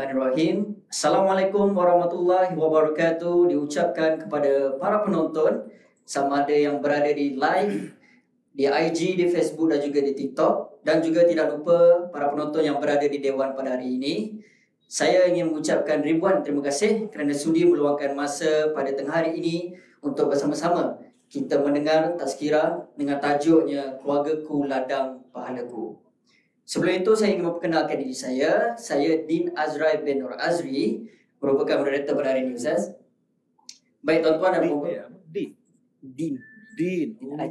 Bismillahirrahmanirrahim. Assalamualaikum warahmatullahi wabarakatuh. Diucapkan kepada para penonton, sama ada yang berada di live, di IG, di Facebook dan juga di TikTok. Dan juga tidak lupa para penonton yang berada di Dewan pada hari ini. Saya ingin mengucapkan ribuan terima kasih kerana sudi meluangkan masa pada tengah hari ini untuk bersama-sama kita mendengar tazkirah dengan tajuknya Keluargaku Ladang Pahalaku. Sebelum itu saya ingin memperkenalkan diri saya. Saya Din Azrai bin Nur Azri, merupakan moderator pada hari ini, Ustaz. Baik tuan-tuan dan puan-puan. Din.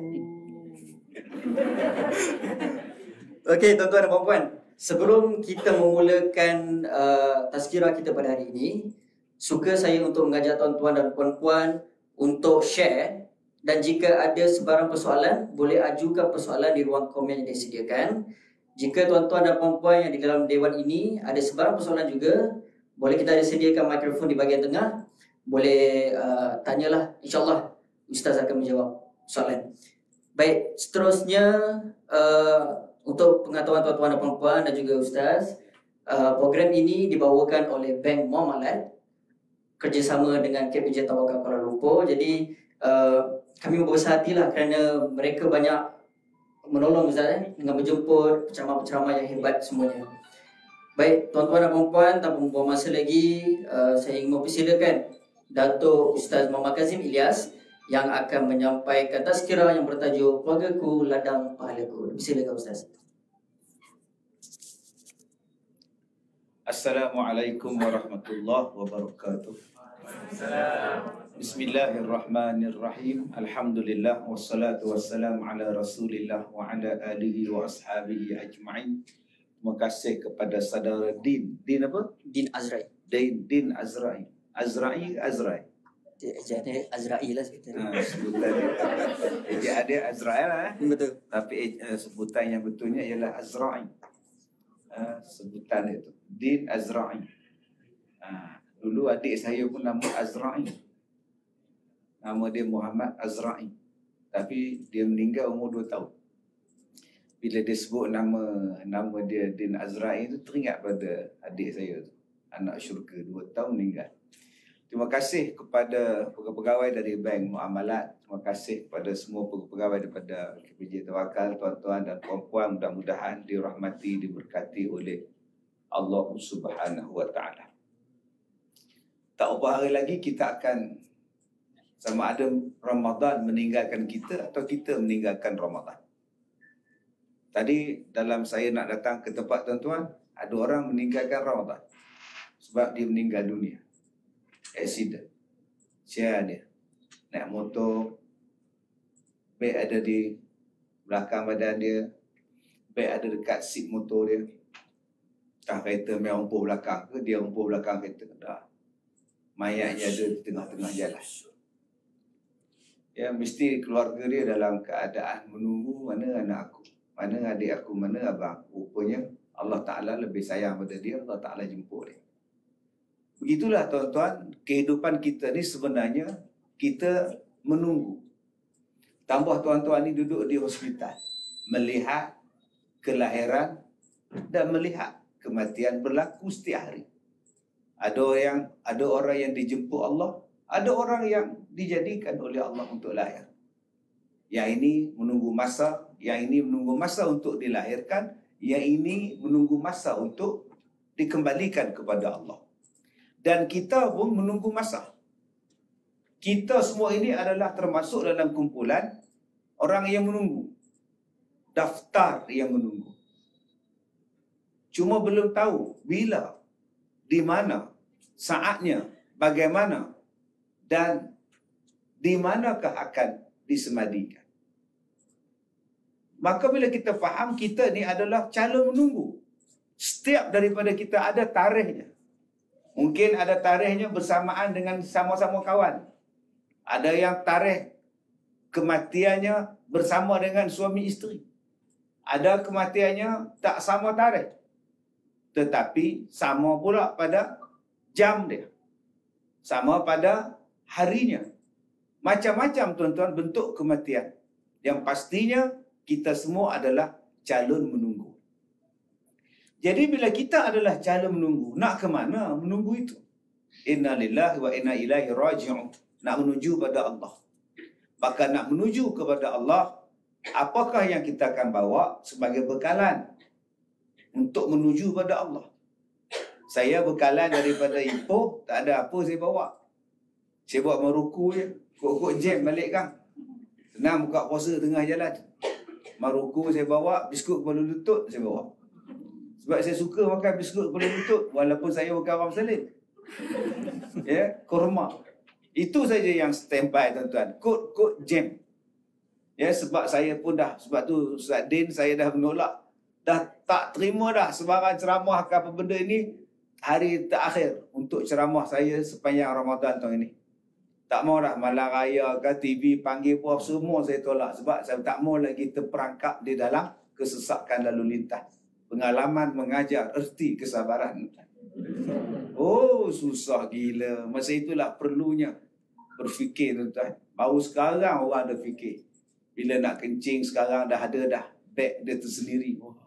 Okey tuan-tuan dan puan-puan, sebelum kita memulakan tazkirah kita pada hari ini, suka saya untuk mengajak tuan-tuan dan puan-puan untuk share, dan jika ada sebarang persoalan, boleh ajukan persoalan di ruang komen yang disediakan. Jika tuan-tuan dan puan-puan yang di dalam dewan ini ada sebarang persoalan juga, boleh kita sediakan mikrofon di bahagian tengah. Boleh tanyalah, insyaAllah Ustaz akan menjawab soalan. Baik, seterusnya untuk pengetahuan tuan-tuan dan puan-puan dan juga Ustaz, program ini dibawakan oleh Bank Muamalat kerjasama dengan KPJ Tawakal Kuala Lumpur. Jadi kami berbesar hatilah kerana mereka banyak menolong Ustaz dengan menjemput penceramah-penceramah yang hebat semuanya. Baik, tuan-tuan dan puan-puan, tanpa membuang masa lagi, saya ingin mempersilakan Datuk Ustaz Muhammad Kazim Ilyas yang akan menyampaikan tazkirah yang bertajuk Keluargaku Ladang Pahalaku. Silakan Ustaz. Assalamualaikum warahmatullahi wabarakatuh. Bismillahirrahmanirrahim. Alhamdulillah wassalatu wassalamu ala Rasulillah wa ala alihi wa ashabihi ajma'in. Terima kasih kepada saudara Din. Din apa? Din Azrai. Din Azrai. Azrai. Jadi Azrai lah sebutan. Sebutan dia. Dia Azrael lah. Betul. Tapi sebutan yang betulnya ialah Azrai. Sebutan itu Din Azrai. Dulu adik saya pun nama Azrai. Nama dia Muhammad Azrai. Tapi dia meninggal umur 2 tahun. Bila dia sebut nama dia Din Azrai itu, teringat pada adik saya tu, anak syurga, 2 tahun meninggal. Terima kasih kepada pegawai dari Bank Muamalat. Terima kasih kepada semua pegawai daripada KPJ Tawakal, tuan-tuan dan puan-puan, mudah-mudahan dirahmati, diberkati oleh Allah Subhanahu wa taala. Tak berapa hari lagi kita akan, sama ada Ramadan meninggalkan kita atau kita meninggalkan Ramadan. Tadi dalam saya nak datang ke tempat tuan-tuan, ada orang meninggalkan Ramadan sebab dia meninggal dunia. Aksiden. Siapa dia? Naik motor, beg ada di belakang badan dia, beg ada dekat seat motor dia. Tak kereta memang umpuh belakang ke, dia umpuh belakang kereta. Dah. Mayatnya ada di tengah-tengah jalan. Ya, mesti keluarga dia dalam keadaan menunggu mana anak aku, mana adik aku, mana abang aku. Rupanya Allah Ta'ala lebih sayang pada dia, Allah Ta'ala jemput dia. Begitulah tuan-tuan, kehidupan kita ni sebenarnya kita menunggu. Tambah tuan-tuan ni duduk di hospital, melihat kelahiran dan melihat kematian berlaku setiap hari. Ada orang yang dijemput Allah, ada orang yang dijadikan oleh Allah untuk lahir. Yang ini menunggu masa, yang ini menunggu masa untuk dilahirkan, yang ini menunggu masa untuk dikembalikan kepada Allah. Dan kita pun menunggu masa. Kita semua ini adalah termasuk dalam kumpulan orang yang menunggu. Daftar yang menunggu. Cuma belum tahu bila, di mana, saatnya, bagaimana, dan di manakah akan disemadikan. Maka bila kita faham kita ni adalah calon menunggu. Setiap daripada kita ada tarikhnya. Mungkin ada tarikhnya bersamaan dengan sama-sama kawan. Ada yang tarikh kematiannya bersama dengan suami isteri. Ada kematiannya tak sama tarikh, tetapi sama pula pada jam dia, sama pada harinya. Macam-macam tuan-tuan bentuk kematian. Yang pastinya kita semua adalah calon menunggu. Jadi bila kita adalah cara menunggu, nak ke mana menunggu itu? Inna lillahi wa inna ilaihi raji'un. Nak menuju pada Allah. Maka nak menuju kepada Allah, apakah yang kita akan bawa sebagai bekalan untuk menuju pada Allah? Saya bekalan daripada Ipoh, tak ada apa saya bawa. Saya buat Maruku je. Kok jam balik kan. Senang buka puasa tengah jalan. Maruku saya bawa, biskut kepala lutut saya bawa. Sebab saya suka makan biskut kepala lutut walaupun saya bukan orang Muslim. Ya, kurma. Itu saja yang standby tuan-tuan. Kod jam. Ya, sebab saya pun dah, sebab tu Ustaz Din saya dah menolak. Dah tak terima dah sebarang ceramah ke apa benda ini hari terakhir untuk ceramah saya sepanjang Ramadan tahun ini. Tak mau dah malam raya ke TV panggil pun semua saya tolak. Sebab saya tak mau lagi terperangkap di dalam kesesakan lalu lintas. Pengalaman mengajar erti kesabaran. Oh, susah gila. Masa itulah perlunya berfikir tuan-tuan. Baru sekarang orang ada fikir. Bila nak kencing sekarang dah ada dah beg dia tersendiri. Wah.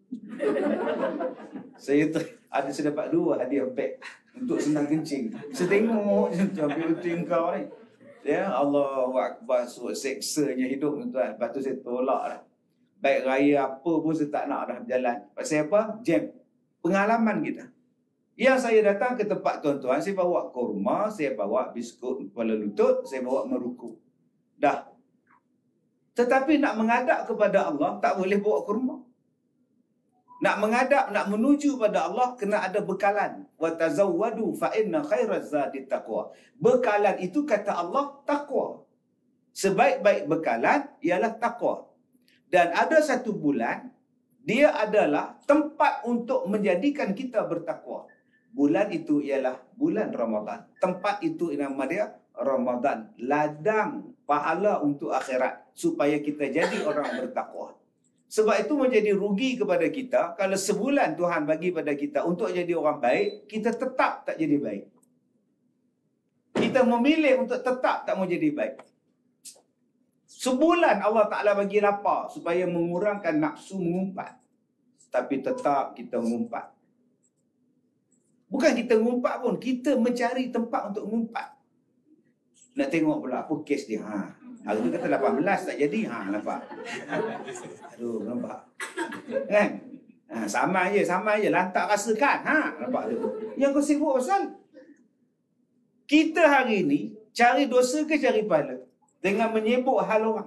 Saya dapat 2 hadiah beg untuk senang kencing. Saya tengok macam kau ni. Ya, Allahu Akbar, seksanya hidup tuan-tuan. Lepas tu saya tolak dah. Baik raya apa pun saya tak nak dah berjalan. Pasal apa? Jam. Pengalaman kita. Yang saya datang ke tempat tuan-tuan, saya bawa kurma, saya bawa biskut kepala lutut, saya bawa Maruku. Dah. Tetapi nak menghadap kepada Allah, tak boleh bawa kurma. Nak menghadap, nak menuju pada Allah, kena ada bekalan. Wa tazawwadu fa inna khairaz zadi taqwa. Bekalan itu kata Allah takwa. Sebaik-baik bekalan ialah takwa. Dan ada satu bulan, dia adalah tempat untuk menjadikan kita bertakwa. Bulan itu ialah bulan Ramadan. Tempat itu nama dia Ramadan. Ladang pahala untuk akhirat. Supaya kita jadi orang bertakwa. Sebab itu menjadi rugi kepada kita kalau sebulan Tuhan bagi pada kita untuk jadi orang baik, kita tetap tak jadi baik. Kita memilih untuk tetap tak mau jadi baik. Sebulan Allah Ta'ala bagi lapar supaya mengurangkan nafsu mengumpat. Tapi tetap kita mengumpat. Bukan kita mengumpat pun, kita mencari tempat untuk mengumpat. Nak tengok pula apa kes dia. Hari tu kata 18 tak jadi. Nampak. Aduh, nampak. Kan? Sama je. Lantak rasakan. Nampak tu. Yang kau sibuk pasal? Kita hari ni cari dosa ke cari pahala? Dengan menyebut hal orang.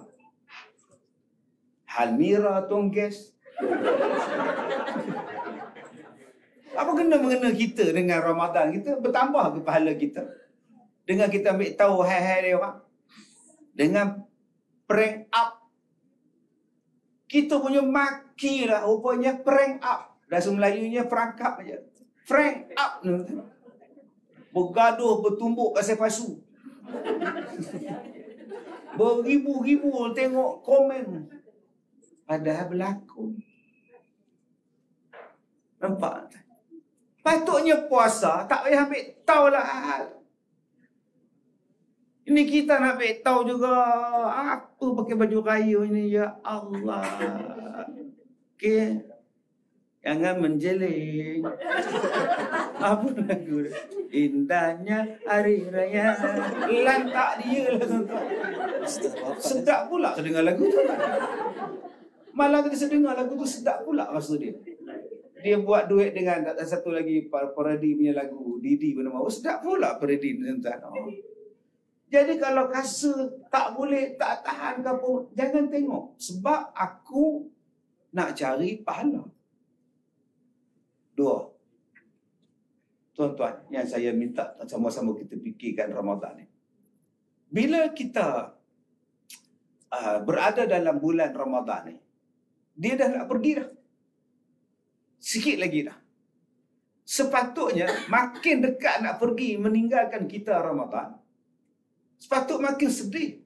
Hal Mira Tongges. Apa kena mengena kita dengan Ramadan kita? Bertambah ke pahala kita? Dengan kita ambil tahu hal-hal dia orang. Dengan prank up. Kita punya maki lah. Rupanya prank up. Bahasa Melayunya perangkap aja. Prank up. Bergaduh, bertumbuk kasih pasu. Beribu-ribu tengok komen. Padahal berlaku. Nampak? Patutnya puasa tak payah ambil tahu lah. Ini kita nak ambil tahu juga. Apa pakai baju raya ini, ya Allah. Okey. Jangan menjeling. Apa lagu? Indahnya hari raya. Lantak dia lah tuan-tuan. Sedap pula terdengar lagu tu. Malah kita dengar lagu tu sedap pula rasa dia. Dia buat duet dengan satu lagi parodi punya lagu. Didi bernama. Oh, sedap pula parodi tuan-tuan. Jadi kalau rasa tak boleh, tak tahan ke apa, jangan tengok. Sebab aku nak cari pahala. 2. Tuan-tuan, yang saya minta sama-sama kita fikirkan Ramadan ni. Bila kita berada dalam bulan Ramadan ni, dia dah nak pergi dah. Sikit lagi dah. Sepatutnya makin dekat nak pergi meninggalkan kita Ramadan, sepatut makin sedih.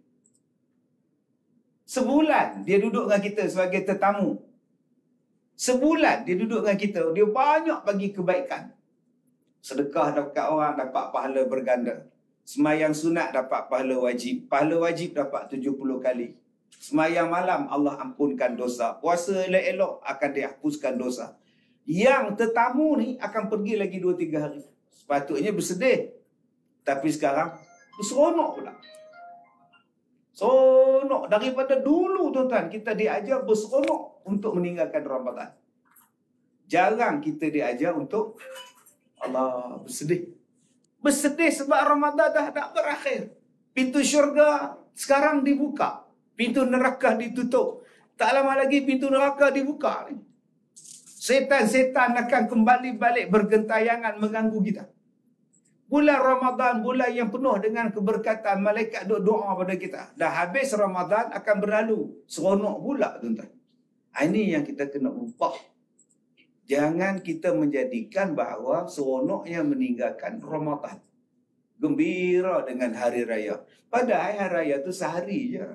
Sebulan dia duduk dengan kita sebagai tetamu. Sebulan dia duduk dengan kita, dia banyak bagi kebaikan. Sedekah dekat orang dapat pahala berganda. Semayang sunat dapat pahala wajib. Pahala wajib dapat 70 kali. Semayang malam Allah ampunkan dosa. Puasa elok-elok akan dihapuskan dosa. Yang tetamu ni akan pergi lagi 2-3 hari. Sepatutnya bersedih. Tapi sekarang berseronok pula. Seronok. Daripada dulu tuan-tuan, kita diajar berseronok untuk meninggalkan Ramadan. Jarang kita diajar untuk Allah bersedih. Bersedih sebab Ramadan dah tak berakhir. Pintu syurga sekarang dibuka. Pintu neraka ditutup. Tak lama lagi pintu neraka dibuka. Setan-setan akan kembali balik bergentayangan mengganggu kita. Bulan Ramadan, bulan yang penuh dengan keberkatan. Malaikat doa pada kita. Dah habis Ramadan akan berlalu. Seronok pula tuan-tuan. Ini yang kita kena ubah. Jangan kita menjadikan bahawa seronoknya meninggalkan Ramadan. Gembira dengan hari raya. Padahal hari raya tu sehari je.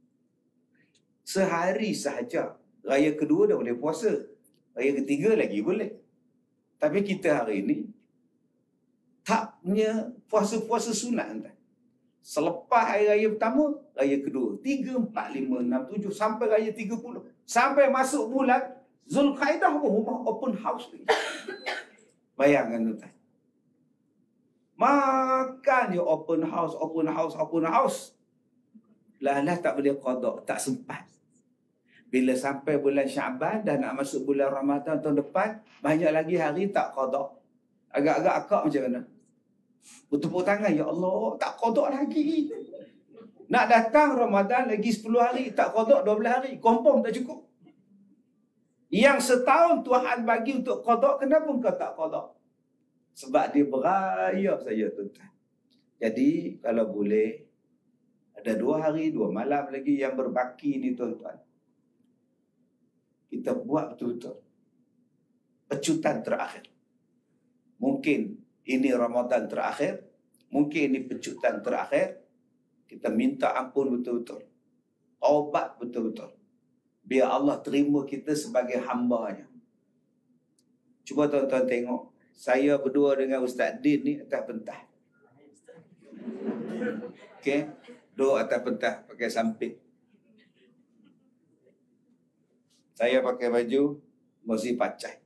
Sehari sahaja. Raya kedua dah boleh puasa. Raya ketiga lagi boleh. Tapi kita hari ini tak punya puasa-puasa sunat entah. Selepas hari raya pertama, raya kedua, 3, 4, 5, 6, 7 sampai raya 30. Sampai masuk bulan Zulkaidah pun rumah open house lagi. Bayangkan tuan. Makan je open house. Lah tak boleh qada, tak sempat. Bila sampai bulan Syaban dan nak masuk bulan Ramadan tahun depan, banyak lagi hari tak qada. Agak-agak akak macam mana? Bertepuk tangan, ya Allah, tak qada lagi. Nak datang Ramadan lagi 10 hari, tak qada 12 hari. Confirm tak cukup. Yang setahun Tuhan bagi untuk qada, kenapa kau tak qada? Sebab dia beraya saja tuan-tuan. Jadi kalau boleh, ada 2 hari, 2 malam lagi yang berbaki ni tuan-tuan. Kita buat betul-betul pecutan terakhir. Mungkin ini Ramadan terakhir, mungkin ini pecutan terakhir. Kita minta ampun betul-betul. Taubat betul-betul. Biar Allah terima kita sebagai hamba-Nya. Cuba tuan-tuan tengok. Saya berdua dengan Ustaz Din ni atas pentah. Okey, duduk atas pentah pakai samping. Saya pakai baju Mozi Pacai.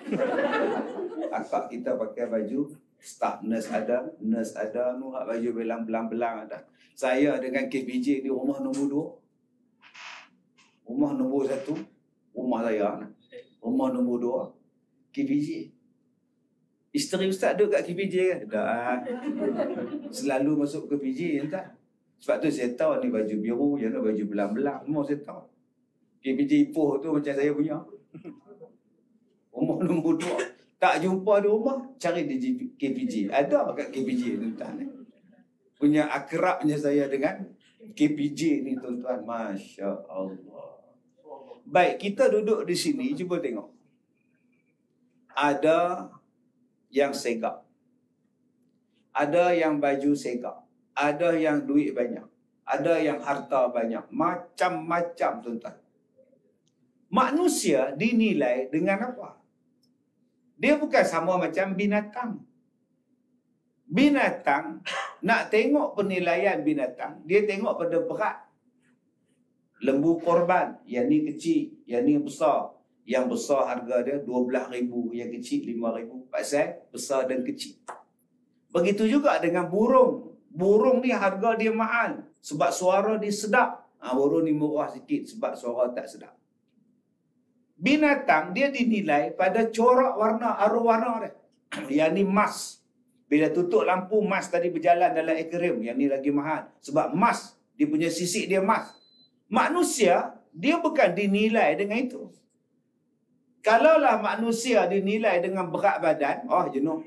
Akak kita pakai baju staff nurse ada, nuhak baju belang-belang ada. Saya dengan KPJ di rumah nombor 2. Rumah nombor 1, rumah saya. Rumah nombor 2, KPJ. Isteri Ustaz duduk kat KPJ kan? Tak. Selalu masuk ke KPJ entah. Sebab tu saya tahu ni baju biru, yang ni baju belang-belang. Semua saya tahu. KPJ Ipoh tu macam saya punya. Rumah nombor 2. Tak jumpa di rumah, cari di KPJ. Ada kat KPJ tuan-tuan. Punya akrabnya saya dengan KPJ ni tuan-tuan. Masya Allah. Baik, kita duduk di sini, cuba tengok. Ada yang segak. Ada yang baju segak. Ada yang duit banyak. Ada yang harta banyak. Macam-macam tuan-tuan. Manusia dinilai dengan apa? Dia bukan sama macam binatang. Binatang, nak tengok penilaian binatang, dia tengok pada berat. Lembu korban, yang ni kecil, yang ni besar. Yang besar harga dia 12,000, yang kecil 5,000. Pasal besar dan kecil. Begitu juga dengan burung. Burung ni harga dia mahal sebab suara dia sedap. Burung ni murah sikit sebab suara tak sedap. Binatang dia dinilai pada corak warna, arwah-warna dia. Yang ni emas. Bila tutup lampu, emas tadi berjalan dalam akuarium. Yang ni lagi mahal. Sebab emas, dia punya sisik dia emas. Manusia, dia bukan dinilai dengan itu. Kalaulah manusia dinilai dengan berat badan, jenuh.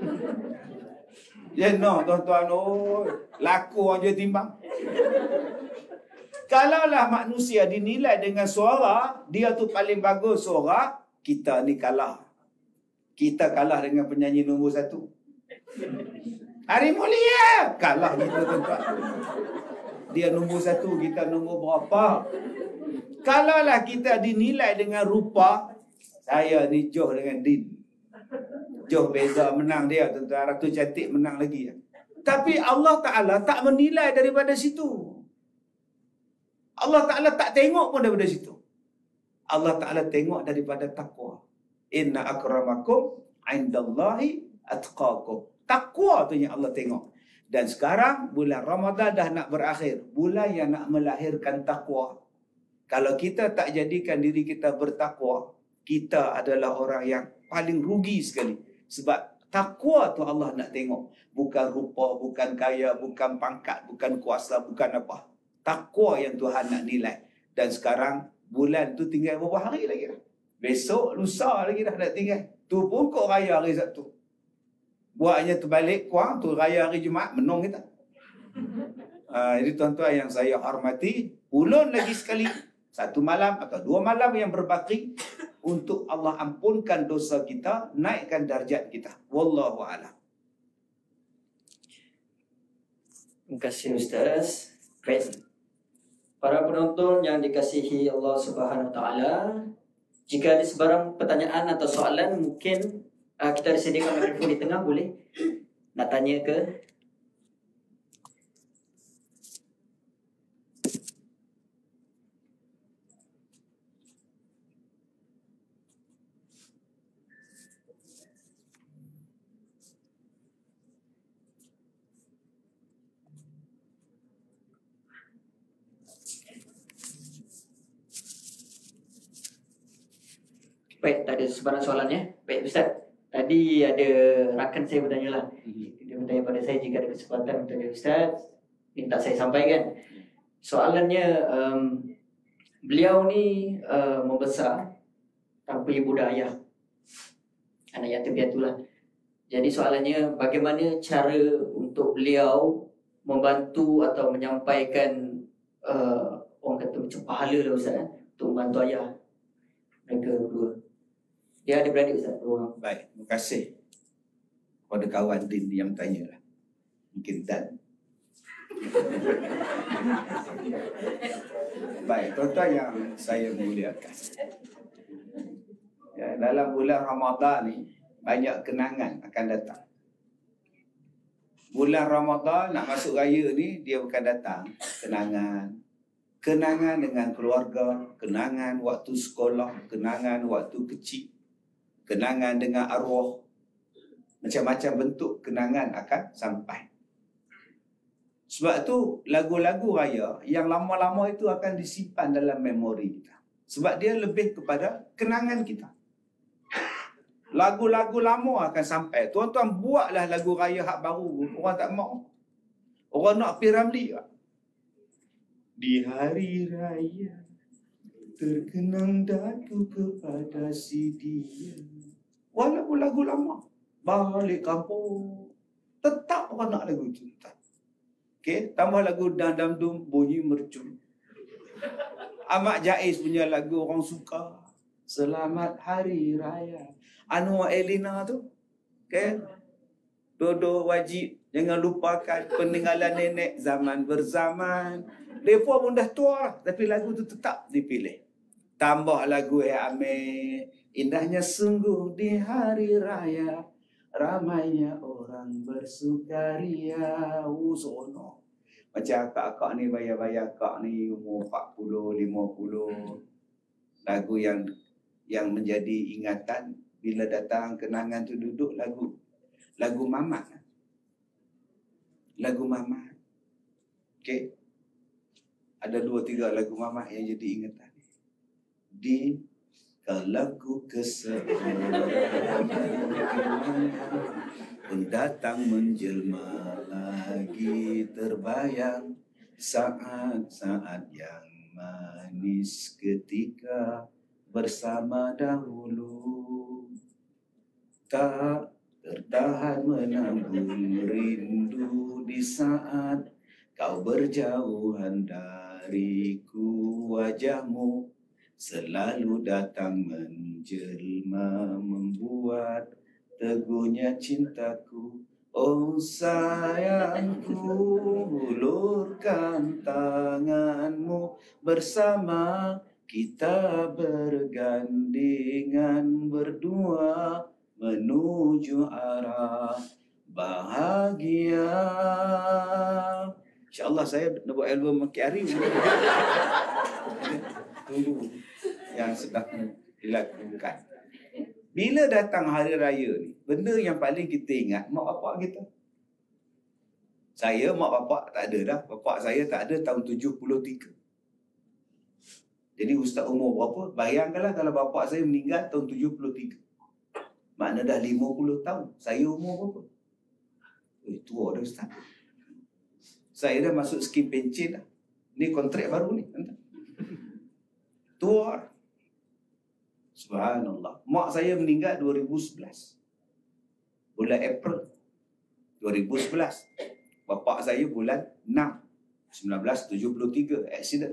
Jenuh tuan-tuan. Laku aja timbang. Kalaulah manusia dinilai dengan suara, dia tu paling bagus suara, kita ni kalah. Kita kalah dengan penyanyi nombor 1. Hari Mulia kalah kita tuan-tuan. Dia nombor 1, kita nombor berapa? Kalaulah kita dinilai dengan rupa, saya ni Joh dengan Din. Joh beza menang dia tuan-tuan. Ratu cantik menang lagi. Tapi Allah Ta'ala tak menilai daripada situ. Allah Ta'ala tak tengok pun daripada situ. Allah Ta'ala tengok daripada takwa. Inna akramakum indallahi atqakum. Takwa tu yang Allah tengok. Dan sekarang bulan Ramadan dah nak berakhir. Bulan yang nak melahirkan takwa. Kalau kita tak jadikan diri kita bertakwa, kita adalah orang yang paling rugi sekali. Sebab takwa tu Allah nak tengok. Bukan rupa, bukan kaya, bukan pangkat, bukan kuasa, bukan apa. Takwa yang Tuhan nak nilai. Dan sekarang bulan tu tinggal beberapa hari lagi dah. Besok, lusa lagi dah nak tinggal. Tu pun kok raya hari Sabtu. Buatnya terbalik, kurang tu raya hari Jumaat, menung kita. Jadi tuan-tuan yang saya hormati, ulun lagi sekali, 1 malam atau 2 malam yang berbaki untuk Allah ampunkan dosa kita, naikkan darjat kita. Wallahu a'lam. Terima kasih Ustaz. Baik. Para penonton yang dikasihi Allah Subhanahu Wa Taala, jika ada sebarang pertanyaan atau soalan, mungkin kita disediakan mikrofon di tengah, boleh nak tanya ke? Baik, tak ada sebarang soalannya. Baik Ustaz, tadi ada rakan saya bertanya lah. Dia bertanya pada saya jika ada kesempatan bertanya Ustaz, minta saya sampaikan. Soalannya, beliau ni membesar tanpa ibu dan ayah. Anak yatim piatu lah. Jadi soalannya, bagaimana cara untuk beliau membantu atau menyampaikan orang kata macam pahala lah Ustaz, untuk membantu ayah mereka berdua. Dia ada beradik Ustaz, 2 orang. Baik, terima kasih kepada kawan Din yang tanya lah. Mungkin Dan. Baik, tuan-tuan yang saya muliakan. Ya, dalam bulan Ramadan ni, banyak kenangan akan datang. Bulan Ramadan nak masuk raya ni, dia bukan datang. Kenangan. Kenangan dengan keluarga, kenangan waktu sekolah, kenangan waktu kecil, kenangan dengan arwah. Macam-macam bentuk kenangan akan sampai. Sebab tu lagu-lagu raya yang lama-lama itu akan disimpan dalam memori kita. Sebab dia lebih kepada kenangan kita. Lagu-lagu lama akan sampai. Tuan-tuan buatlah lagu raya hak baru. Orang tak mau. Orang nak pergi Ramli. Di hari raya terkenang daku kepada si dia. Walaupun lagu lama. Balik kampung. Tetap orang nak lagu itu. Okey, tambah lagu Dam-Dam-Dum bunyi mercu. Ahmad Jais punya lagu orang suka. Selamat Hari Raya. Anwar Elina tu. Okey. Dodo wajib. Jangan lupakan peninggalan nenek zaman berzaman. Mereka pun dah tua lah, tapi lagu tu tetap dipilih. Tambah lagu Amir. Indahnya sungguh di hari raya. Ramainya orang bersukaria. Sono. Macam akak-akak ni, bayar-bayar akak ni umur 40, 50. Lagu yang menjadi ingatan. Bila datang kenangan tu duduk lagu. Lagu Mamat. Lagu Mamat. Okey. Ada 2-3 lagu Mamat yang jadi ingatan. Di Kalaku keseorang pendatang menjelma lagi terbayang saat-saat yang manis ketika bersama dahulu. Tak tertahan menanggung rindu di saat kau berjauhan dariku, wajahmu selalu datang menjelma membuat teguhnya cintaku. Oh sayangku, hulurkan tanganmu bersama kita bergandengan berdua menuju arah bahagia. InsyaAllah saya nak buat album Maki Hari. Tunggu yang sedang dilakukan. Bila datang hari raya ni, benda yang paling kita ingat mak bapak kita. Saya mak bapak tak ada dah. Bapak saya tak ada tahun 73. Jadi ustaz umur berapa? Bayangkanlah kalau bapak saya meninggal tahun 73. Makna dah 50 tahun. Saya umur berapa? Tua dah ustaz. Saya dah masuk skim pencen dah. Ni kontrak baru ni. Tua. Subhanallah. Mak saya meninggal 2011. Bulan April 2011. Bapak saya bulan 6 1973. Accident.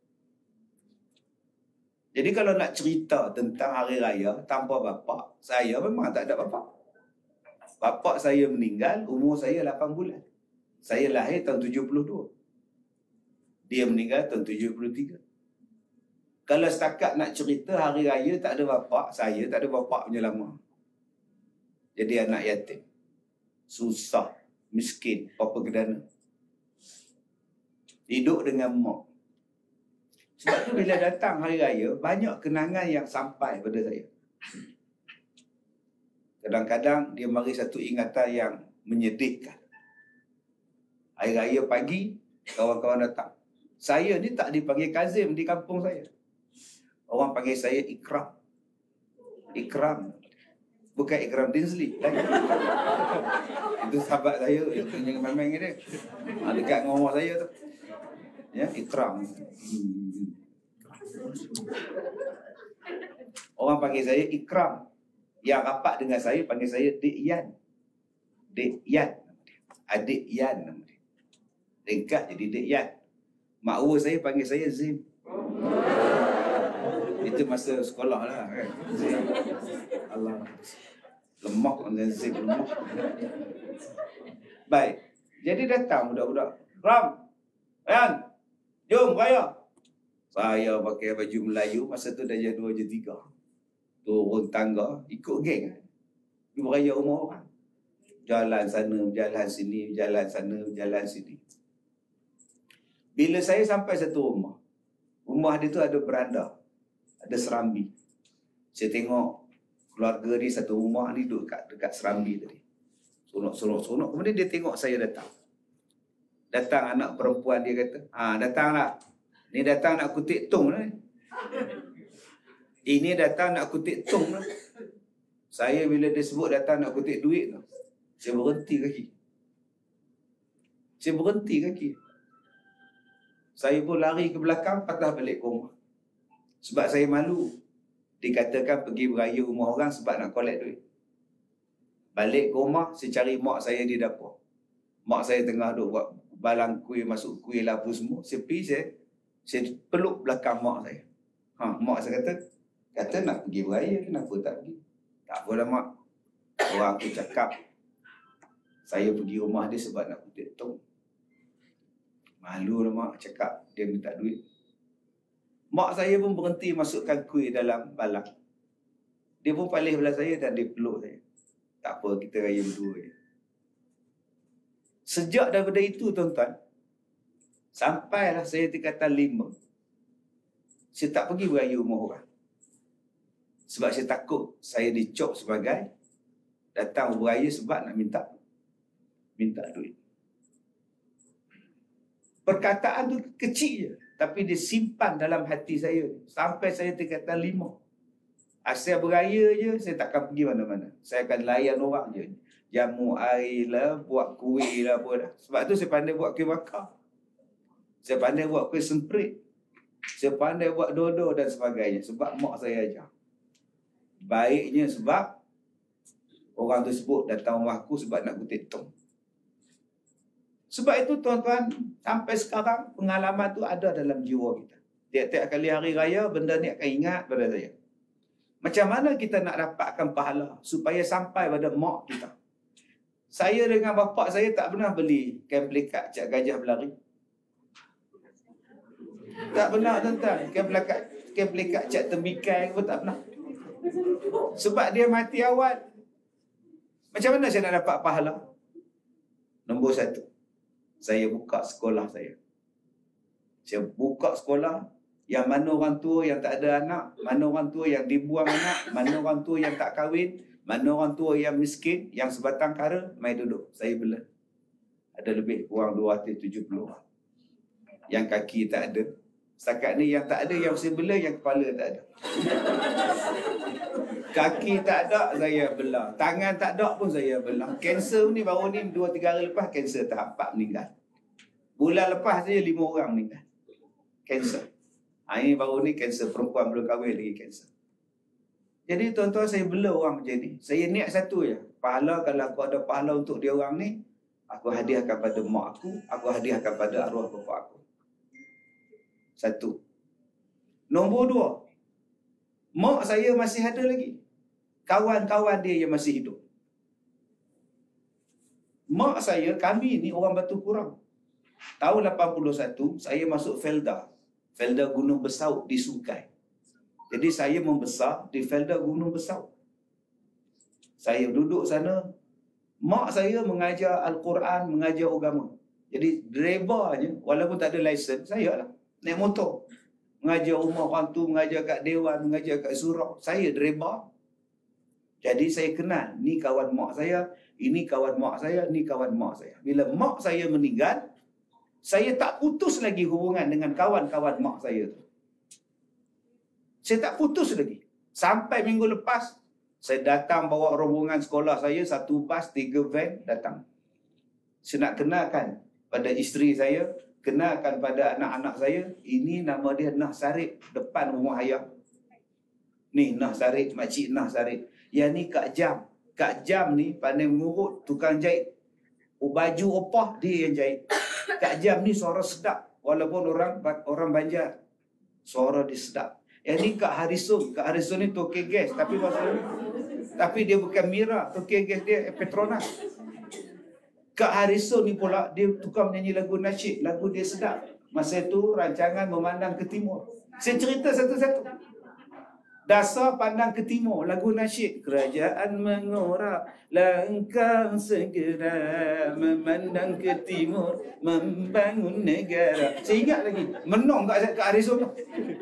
Jadi kalau nak cerita tentang hari raya tanpa bapak, saya memang tak ada bapak. Bapak saya meninggal, umur saya 8 bulan. Saya lahir tahun 72. Dia meninggal tahun 73. Kalau setakat nak cerita hari raya tak ada bapak, saya tak ada bapak punya lama. Jadi anak yatim. Susah, miskin, apa kedana. Hidup dengan mak. Sebab tu bila datang hari raya, banyak kenangan yang sampai pada saya. Kadang-kadang dia mari satu ingatan yang menyedihkan. Hari raya pagi, kawan-kawan datang. Saya ni tak dipanggil Kazim di kampung saya. Orang panggil saya Ikram. Ikram. Bukan Ikram Dinsley. Itu sahabat saya yang main-main dia. Dekat dengan rumah saya tu. Ya, Ikram. Orang panggil saya Ikram. Yang rapat dengan saya panggil saya Dik Yan. Dik Yan. Adik Yan nama dia. Ringkas jadi Dik Yan. Makwa saya panggil saya Zim. Itu masa sekolah lah kan. Zim. Allah. Lemak dengan Zim lemak. Baik. Jadi datang budak-budak. Ram. Yan. Jom raya. Saya pakai baju Melayu. Masa tu dah jadi 2 je 3. Turun tangga. Ikut geng. Pergi beraya rumah orang. Jalan sana, jalan sini, jalan sana, jalan sini. Bila saya sampai satu rumah. Rumah dia tu ada beranda. Ada serambi. Saya tengok keluarga ni satu rumah ni duduk dekat serambi tadi. Sonok. Kemudian dia tengok saya datang. Datang anak perempuan dia kata, datanglah. Ni datang nak kutip tong lah. Ini datang nak kutip tong lah. Saya bila dia sebut datang nak kutip duit tu, saya berhenti kaki. Saya pun lari ke belakang, patah balik ke rumah. Sebab saya malu. Dikatakan pergi beraya rumah orang sebab nak collect duit. Balik ke rumah, saya cari mak saya di dapur. Mak saya tengah duduk buat balang kuih, masuk kuih lapu semua. Saya pergi, saya peluk belakang mak saya. Mak saya kata nak pergi beraya, kenapa tak pergi? Tak apalah mak. Orang tu cakap, saya pergi rumah dia sebab nak kutip tong. Malu lah mak cakap dia minta duit. Mak saya pun berhenti masukkan kuih dalam balang. Dia pun palih belah saya dan dia peluk saya. Tak apa, kita raya berdua je. Sejak daripada itu tuan-tuan, sampailah saya tingkatan 5. Saya tak pergi beraya rumah orang. Sebab saya takut saya dicop sebagai datang beraya sebab nak minta duit. Perkataan tu kecil je, tapi dia simpan dalam hati saya sampai saya tingkatan 5. Asal beraya je, saya takkan pergi mana-mana. Saya akan layan orang je. Jamu air lah, buat kuih lah apa dah. Sebab tu saya pandai buat kuih bakar. Saya pandai buat kuih semprit. Saya pandai buat dodo dan sebagainya. Sebab mak saya ajar. Baiknya sebab orang tersebut datang rumah aku sebab nak kutip tong. Sebab itu tuan-tuan, sampai sekarang pengalaman tu ada dalam jiwa kita. Tiap-tiap kali hari raya, benda ni akan ingat pada saya. Macam mana kita nak dapatkan pahala supaya sampai pada mak kita? Saya dengan bapak saya tak pernah beli kain pelikat Cik Gajah Berlari. Tak pernah tuan-tuan. Kain pelikat Cik Tembikai pun tak pernah. Sebab dia mati awal. Macam mana saya nak dapat pahala? Nombor 1. Saya buka sekolah saya. Saya buka sekolah Yang mana orang tua yang tak ada anak, mana orang tua yang dibuang anak, mana orang tua yang tak kahwin, mana orang tua yang miskin, yang sebatang kara, mai duduk. Saya bela. Ada lebih kurang 270 orang. Yang kaki tak ada. Setakat ni yang tak ada, yang saya bela, yang kepala tak ada. Kaki tak ada, saya belah. Tangan tak ada pun saya belah. Kanser ni baru ni 2-3 hari lepas, kanser tahap 4 meninggal. Bulan lepas saja 5 orang meninggal. Kanser. Ini baru ni kanser, perempuan belum kahwin lagi kanser. Jadi tuan-tuan, saya bela orang macam ni. Saya niat satu je. Pahala, kalau aku ada pahala untuk dia orang ni, aku hadiahkan pada mak aku hadiahkan pada arwah bapa aku. Satu. Nombor 2. Mak saya masih ada lagi. Kawan-kawan dia yang masih hidup. Mak saya, kami ni orang Batu Kurang. Tahun 81, saya masuk Felda. Felda Gunung Besau di Sungai. Jadi saya membesar di Felda Gunung Besau. Saya duduk sana. Mak saya mengajar Al-Quran, mengajar agama. Jadi driver je, walaupun tak ada lesen, saya lah. Naik motor. Mengajar rumah orang tu, mengajar kat Dewan, mengajar kat Surau. Saya driver. Jadi saya kenal, ni kawan mak saya, ini kawan mak saya, ni kawan mak saya. Bila mak saya meninggal, saya tak putus lagi hubungan dengan kawan-kawan mak saya tu. Saya tak putus lagi. Sampai minggu lepas, saya datang bawa rombongan sekolah saya, 1 bas, 3 van datang. Saya nak kenalkan pada isteri saya, kenalkan pada anak-anak saya, ini nama dia Nah Sarip, depan rumah ayah. Ni Nah Sarip, makcik Nah Sarip. Yang ni Kak Jam. Kak Jam ni pandai mengurut, tukang jahit. Baju opah, dia yang jahit. Kak Jam ni suara sedap. Walaupun orang Banjar, suara dia sedap. Yang ni Kak Harrison. Kak Harrison ni tokek gas. Tapi dia bukan Mira. Tokek gas dia Petronas. Kak Harrison ni pula, dia tukang menyanyi lagu nasyid. Lagu dia sedap. Masa itu rancangan memandang ke timur. Saya cerita satu-satu. Dasar pandang ke timur, lagu nasyid. Kerajaan mengorak, langkah segera memandang ke timur, membangun negara. Saya ingat lagi, menong kat Harrison tu.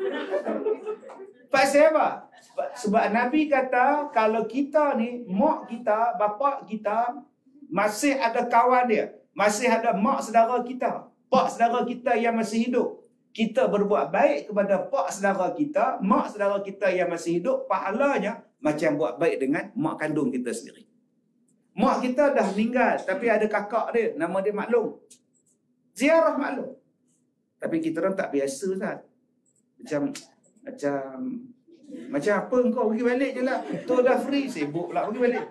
Pasal apa? Sebab Nabi kata, kalau kita ni, mak kita, bapa kita, masih ada kawan dia, masih ada mak saudara kita, pak saudara kita yang masih hidup, kita berbuat baik kepada pak saudara kita, mak saudara kita yang masih hidup, pahalanya macam buat baik dengan mak kandung kita sendiri. Mak kita dah meninggal, tapi ada kakak dia, nama dia Maklum. Ziarah Maklum. Tapi kita orang tak biasa, Ustaz. Macam apa kau pergi balik je lah. Tu dah free, sibuk pula pergi balik.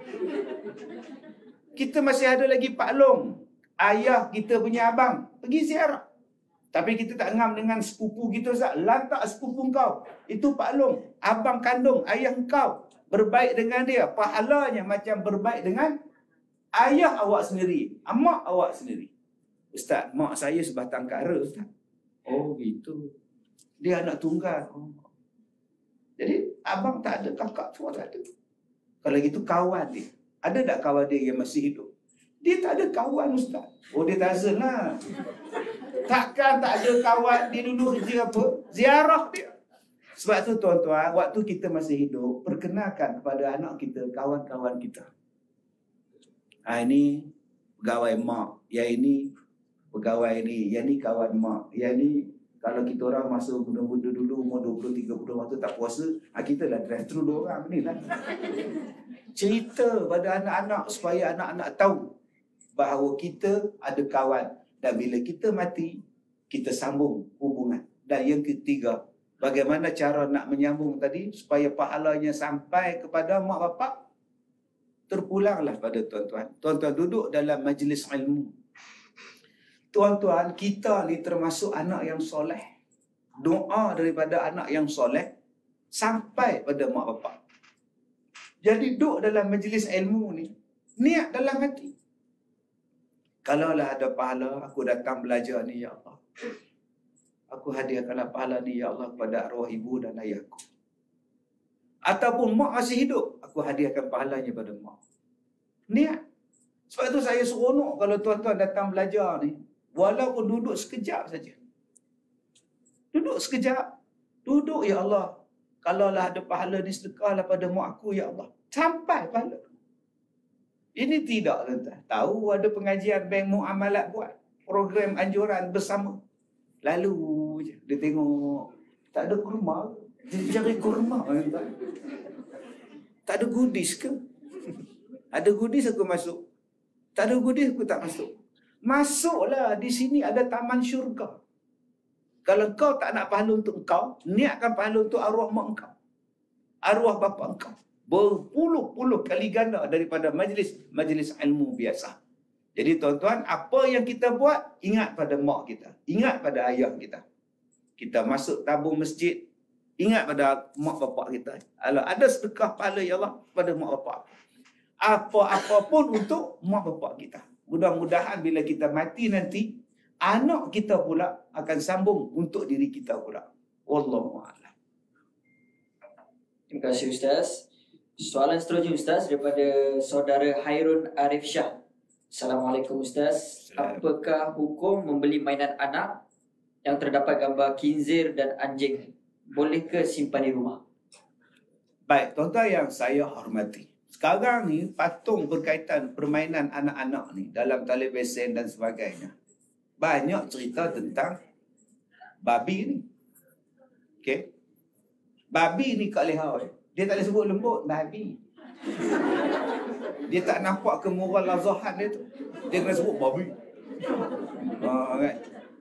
Kita masih ada lagi Pak Long, ayah kita punya abang, pergi ziarah. Tapi kita tak ngam dengan sepupu kita, Ustaz. Lantak sepupu kau, itu Pak Long, abang kandung ayah kau. Berbaik dengan dia, pahalanya macam berbaik dengan ayah awak sendiri, mak awak sendiri. Ustaz, mak saya sebatang kara, Ustaz. Oh gitu. Dia anak tunggal. Oh. Jadi abang tak ada, kakak tu tak ada. Kalau gitu kawan dia, ada tak kawan dia yang masih hidup? Dia tak ada kawan, Ustaz. Oh, dia Tarzan lah. Takkan tak ada kawan. Dia dulu kerja apa? Ziarah dia. Sebab tu tuan-tuan, waktu kita masih hidup, perkenalkan kepada anak kita, kawan-kawan kita. Ini pegawai mak. Yang ini pegawai ni. Yang ni kawan mak. Yang ni, kalau kita orang masa muda-muda dulu, umur 20-30 waktu tak puasa, kita lah drive-thru 2 orang ni lah. Cerita pada anak-anak supaya anak-anak tahu bahawa kita ada kawan. Dan bila kita mati, kita sambung hubungan. Dan yang ketiga, bagaimana cara nak menyambung tadi supaya pahalanya sampai kepada mak bapak? Terpulanglah pada tuan-tuan. Tuan-tuan duduk dalam majlis ilmu. Tuan-tuan, kita ni termasuk anak yang soleh. Doa daripada anak yang soleh sampai pada mak bapak. Jadi duduk dalam majlis ilmu ni, niat dalam hati. Kalaulah ada pahala, aku datang belajar ni, ya Allah. Aku hadiahkanlah pahala ni, ya Allah, kepada arwah ibu dan ayahku. Ataupun mak masih hidup, aku hadiahkan pahalanya pada mak. Niat. Sebab itu saya seronok kalau tuan-tuan datang belajar ni, walaupun duduk sekejap saja. Duduk sekejap. Duduk, ya Allah. Kalaulah ada pahala ni, sedekahlah pada mak aku, ya Allah. Sampai pahala. Ini tidak, tuan-tuan. Tahu ada pengajian bank muamalat buat. Program anjuran bersama. Lalu je, dia tengok. Tak ada kurma. Dia cari kurma, tuan-tuan. Tak ada goodies ke? Ada goodies aku masuk. Tak ada goodies aku tak masuk. Masuklah, di sini ada taman syurga. Kalau kau tak nak pahala untuk kau, niatkan pahala untuk arwah mak kau. Arwah bapa kau. Berpuluh-puluh kali ganda daripada majlis ilmu biasa. Jadi tuan-tuan, apa yang kita buat, ingat pada mak kita. Ingat pada ayah kita. Kita masuk tabung masjid, ingat pada mak bapak kita. Allah, ada sedekah pahala, ya Allah, pada mak bapak. Apa-apa pun untuk mak bapak kita. Mudah-mudahan bila kita mati nanti, anak kita pula akan sambung untuk diri kita pula. Wallahu a'lam. Terima kasih Ustaz. Soalan seterusnya Ustaz daripada saudara Hairun Arif Shah. Assalamualaikum Ustaz. Apakah hukum membeli mainan anak yang terdapat gambar khinzir dan anjing? Bolehkah simpan di rumah? Baik, tuan-tuan yang saya hormati. Sekarang ni patung berkaitan permainan anak-anak ni dalam televisen dan sebagainya. Banyak cerita tentang babi ni. Okey. Babi ni Kak Leha, dia tak boleh sebut lembut, babi. Dia tak nampak ke moral lazahan dia tu. Dia kena sebut babi. Kan?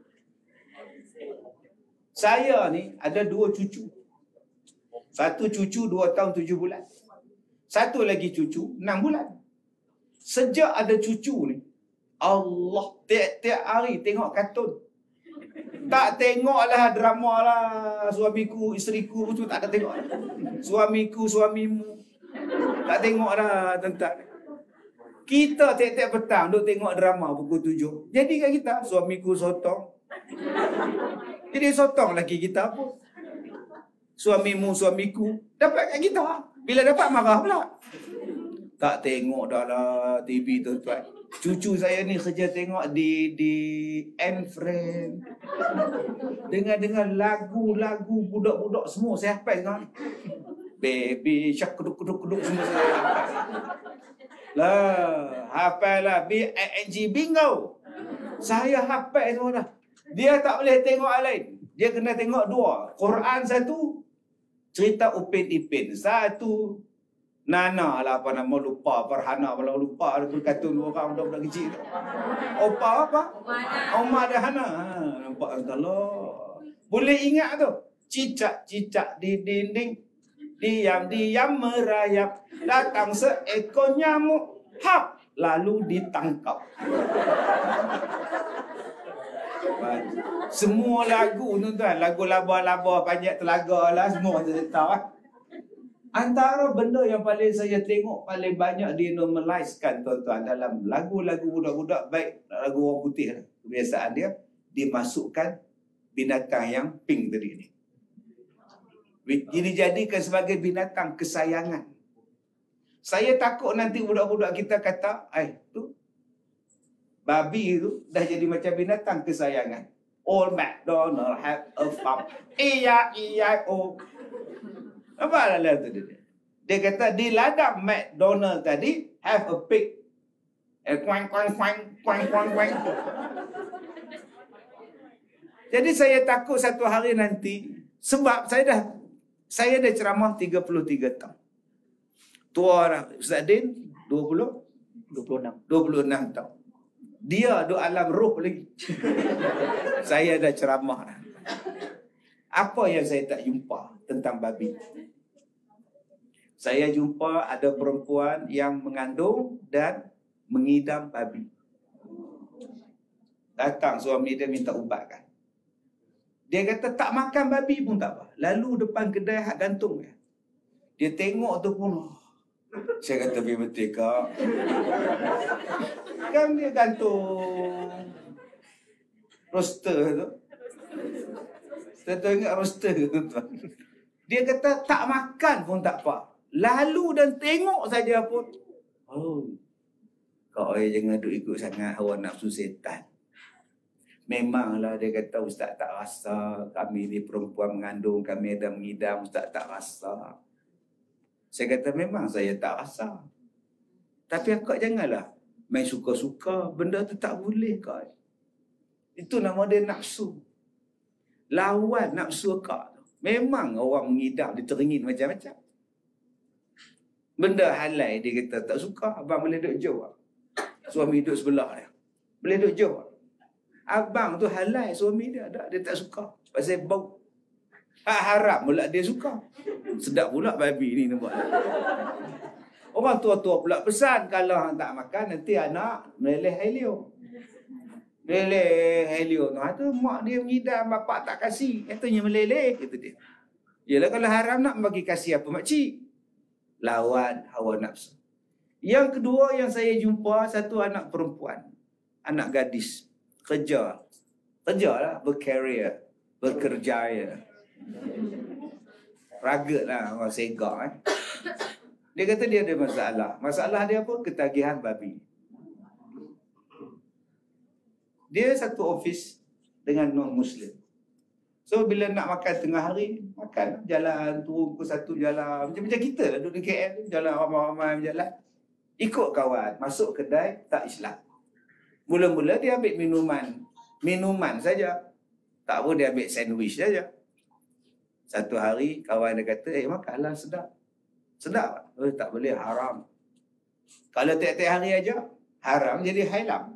Saya ni ada 2 cucu. Satu cucu 2 tahun 7 bulan. Satu lagi cucu 6 bulan. Sejak ada cucu ni, Allah, tiap-tiap hari tengok kartun. Tak tengoklah drama lah suamiku, isteriku, tu tak ada tengok. Suamiku, suamimu. Tak tengok dah, tuan-tuan. Kita tiap-tiap petang duk tengok drama pukul 7. Jadi kat kita, suamiku sotong. Jadi sotong lagi kita pun. Suamimu, suamiku. Dapat kat kita. Bila dapat marah pula. Tak tengok dah lah TV, tuan-tuan. Cucu saya ni kerja tengok di Anne Friend. Dengar lagu-lagu budak-budak semua saya hafal sekarang. Baby shark kuduk semua saya hafal. Lah, hafal lah BING bingo. Saya hafal semua dah. Dia tak boleh tengok hal lain. Dia kena tengok 2. Quran satu, cerita Upin Ipin satu. Nana lah apa nama, lupa. Farhana apa lupa. Ada berkatun 2 orang budak-budak kecil tu. Opa apa? Omar dan Hana. Nampak Allah. Boleh ingat tu. Cicak-cicak di dinding. Diam-diam merayap. Datang seekor nyamuk. Hap. Lalu ditangkap. Semua lagu tuan-tuan. Lagu laba-laba panjat telaga lah. Semua saya tahu. Antara benda yang paling saya tengok paling banyak dinormalizekan tuan-tuan dalam lagu-lagu budak-budak, baik lagu orang putih, kebiasaan dia dimasukkan binatang yang pink tadi ni. Dijadikan sebagai binatang kesayangan. Saya takut nanti budak-budak kita kata, tu babi tu dah jadi macam binatang kesayangan. Old MacDonald had a farm. E-I-E-I-O. Apa lah tu dia? Dia kata di ladang McDonald tadi have a pig. Kuang. Jadi saya takut satu hari nanti, sebab saya dah ceramah 33 tahun. Tua dah Ustaz Din 26 tahun. Dia duk alam roh lagi. Saya dah ceramah dah. Apa yang saya tak jumpa tentang babi? Saya jumpa ada perempuan yang mengandung dan mengidam babi. Datang suami dia minta ubat kan. Dia kata tak makan babi pun tak apa. Lalu depan kedai hak gantung dia. Dia tengok tu pun. Saya kata betul kak. Kan dia gantung roster tu. Saya ingat roster tu tuan. Dia kata tak makan pun tak apa. Lalu dan tengok saja pun. Oh. Kau jangan duk ikut sangat hawa nafsu setan. Memanglah dia kata, Ustaz tak rasa kami ni perempuan mengandung, kami ada mengidam, Ustaz tak rasa. Saya kata memang saya tak rasa. Tapi akak janganlah main suka-suka, benda tu tak boleh kak. Itu nama dia nafsu. Lawan nafsu akak tu. Memang orang mengidam, diteringin macam-macam. Benda halal dia kata tak suka, abang boleh duduk jauh. Suami duduk sebelah dia. Boleh duduk jauh. Abang tu halal suami dia, dia tak suka. Pasal bau. Harap pula dia suka. Sedap pula babi ni nampak. Orang tua-tua pula pesan, kalau hang tak makan nanti anak meleleh helio. Meleleh helio tu mak dia mengidam, bapak tak kasih. Katanya meleleh, kata dia. Yalah kalau haram nak bagi kasih apa makcik? Lawan hawa nafsu. Yang kedua yang saya jumpa, satu anak perempuan. Anak gadis. Kerja lah, berkarier, berkerjaya. Ragat lah orang segak. Dia kata dia ada masalah. Masalah dia apa? Ketagihan babi. Dia satu office dengan non-Muslim. So bila nak makan tengah hari, makan jalan, turun ke satu jalan. Macam kita lah duduk di KL, jalan ramai-ramai berjalan. Ikut kawan, masuk kedai, tak Islam. Mula-mula dia ambil minuman saja. Tak apa dia ambil sandwich saja. Satu hari kawan dia kata, makanlah sedap. Sedap? Tak boleh, haram. Kalau tiap-tiap hari aja, haram jadi haram.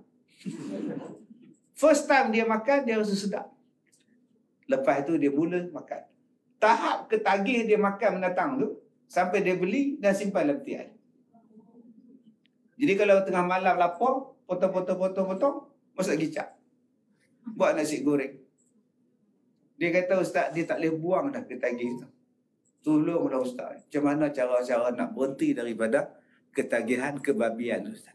First time dia makan, dia rasa sedap. Lepas tu dia mula makan. Tahap ketagih dia makan mendatang tu, sampai dia beli dan simpan dalam peti air. Jadi kalau tengah malam lapar, potong, masak kicap. Buat nasi goreng. Dia kata, Ustaz, dia tak boleh buang dah ketagih tu. Tolonglah Ustaz. Macam mana cara-cara nak berhenti daripada ketagihan kebabian Ustaz?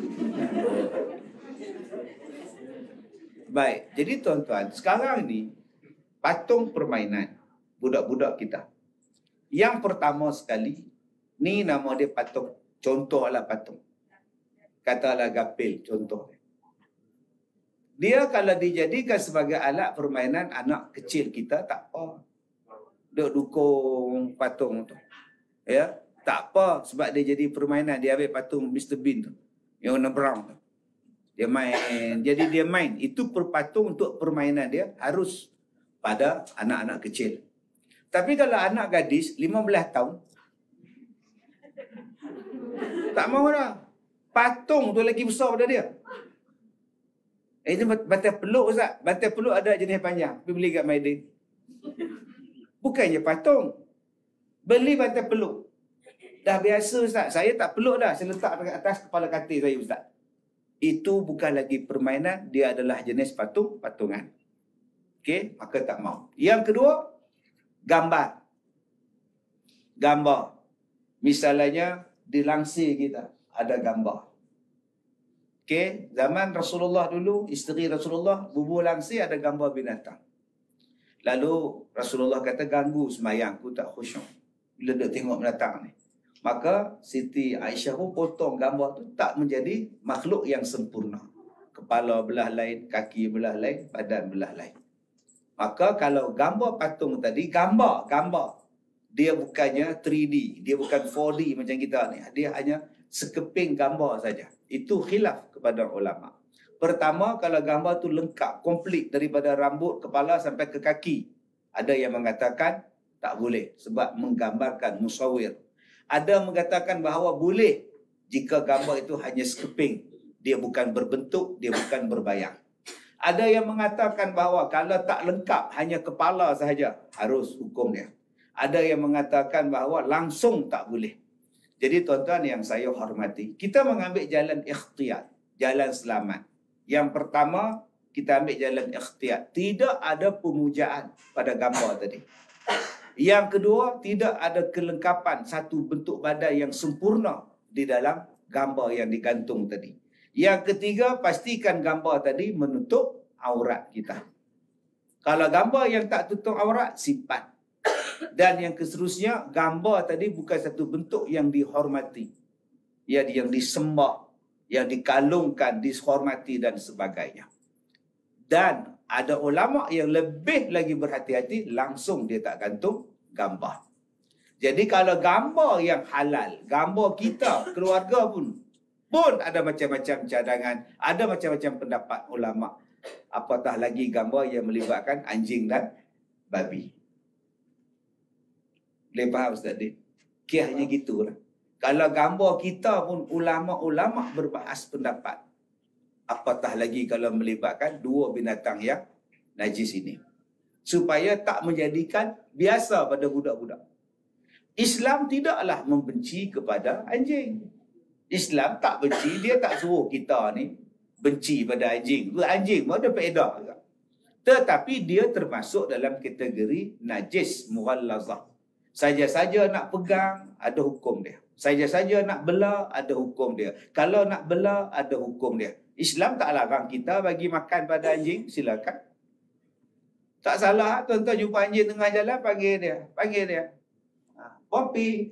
Baik, jadi tuan-tuan, sekarang ni patung permainan budak-budak kita. Yang pertama sekali, ni nama dia patung. Contohlah patung. Katalah gapil, contoh. Dia kalau dijadikan sebagai alat permainan anak kecil kita, tak apa. Duk dukung patung tu. Ya, tak apa sebab dia jadi permainan. Dia ambil patung Mr. Bean tu, yang warna brown tu. Dia main. Jadi dia main. Itu patung untuk permainan dia harus pada anak-anak kecil. Tapi kalau anak gadis 15 tahun, tak mahu dah. Patung tu lagi besar pada dia. Itu bantal peluk Ustaz. Bantal peluk ada jenis panjang. Pergi beli kat Maidin. Bukannya patung. Beli bantal peluk. Dah biasa Ustaz. Saya tak peluk dah. Saya letak dekat atas kepala katil saya Ustaz. Itu bukan lagi permainan. Dia adalah jenis patungan. Okey, maka tak mau. Yang kedua, gambar. Gambar. Misalnya di langsir kita ada gambar. Okey, zaman Rasulullah dulu, isteri Rasulullah bubur langsir ada gambar binatang. Lalu Rasulullah kata, ganggu sembahyangku, tak khusyuk bila dia tengok binatang ni. Maka Siti Aisyah pun potong gambar tu tak menjadi makhluk yang sempurna. Kepala belah lain, kaki belah lain, badan belah lain. Maka kalau gambar patung tadi, gambar. Dia bukannya 3D, dia bukan 4D macam kita ni. Dia hanya sekeping gambar saja. Itu khilaf kepada ulama. Pertama, kalau gambar tu lengkap, komplit daripada rambut, kepala sampai ke kaki. Ada yang mengatakan tak boleh sebab menggambarkan musawir. Ada mengatakan bahawa boleh jika gambar itu hanya sekeping. Dia bukan berbentuk, dia bukan berbayang. Ada yang mengatakan bahawa kalau tak lengkap, hanya kepala sahaja, harus hukum dia. Ada yang mengatakan bahawa langsung tak boleh. Jadi tuan-tuan yang saya hormati, kita mengambil jalan ikhtiyar, jalan selamat. Yang pertama, kita ambil jalan ikhtiyar. Tidak ada pemujaan pada gambar tadi. Yang kedua, tidak ada kelengkapan satu bentuk badan yang sempurna di dalam gambar yang digantung tadi. Yang ketiga, pastikan gambar tadi menutup aurat kita. Kalau gambar yang tak tutup aurat, simpan. Dan yang seterusnya, gambar tadi bukan satu bentuk yang dihormati, yang disembah, yang dikalungkan, dihormati dan sebagainya. Dan ada ulama yang lebih lagi berhati-hati, langsung dia tak gantung gambar. Jadi kalau gambar yang halal, gambar kita, keluarga pun ada macam-macam cadangan, ada macam-macam pendapat ulama. Apatah lagi gambar yang melibatkan anjing dan babi. Boleh faham Ustaz Din? Kiahnya gitulah. Kalau gambar kita pun ulama-ulama berbahas pendapat. Apatah lagi kalau melibatkan dua binatang yang najis ini. Supaya tak menjadikan biasa pada budak-budak. Islam tidaklah membenci kepada anjing. Islam tak benci, dia tak suruh kita ni benci pada anjing. Anjing pun ada faedah juga. Tetapi dia termasuk dalam kategori najis mughallazah. Saja-saja nak pegang, ada hukum dia. Saja-saja nak bela, ada hukum dia. Kalau nak bela, ada hukum dia. Islam tak larang kita bagi makan pada anjing, silakan. Tak salah, tuan-tuan jumpa anjing tengah jalan, panggil dia. Panggil dia. Kopi.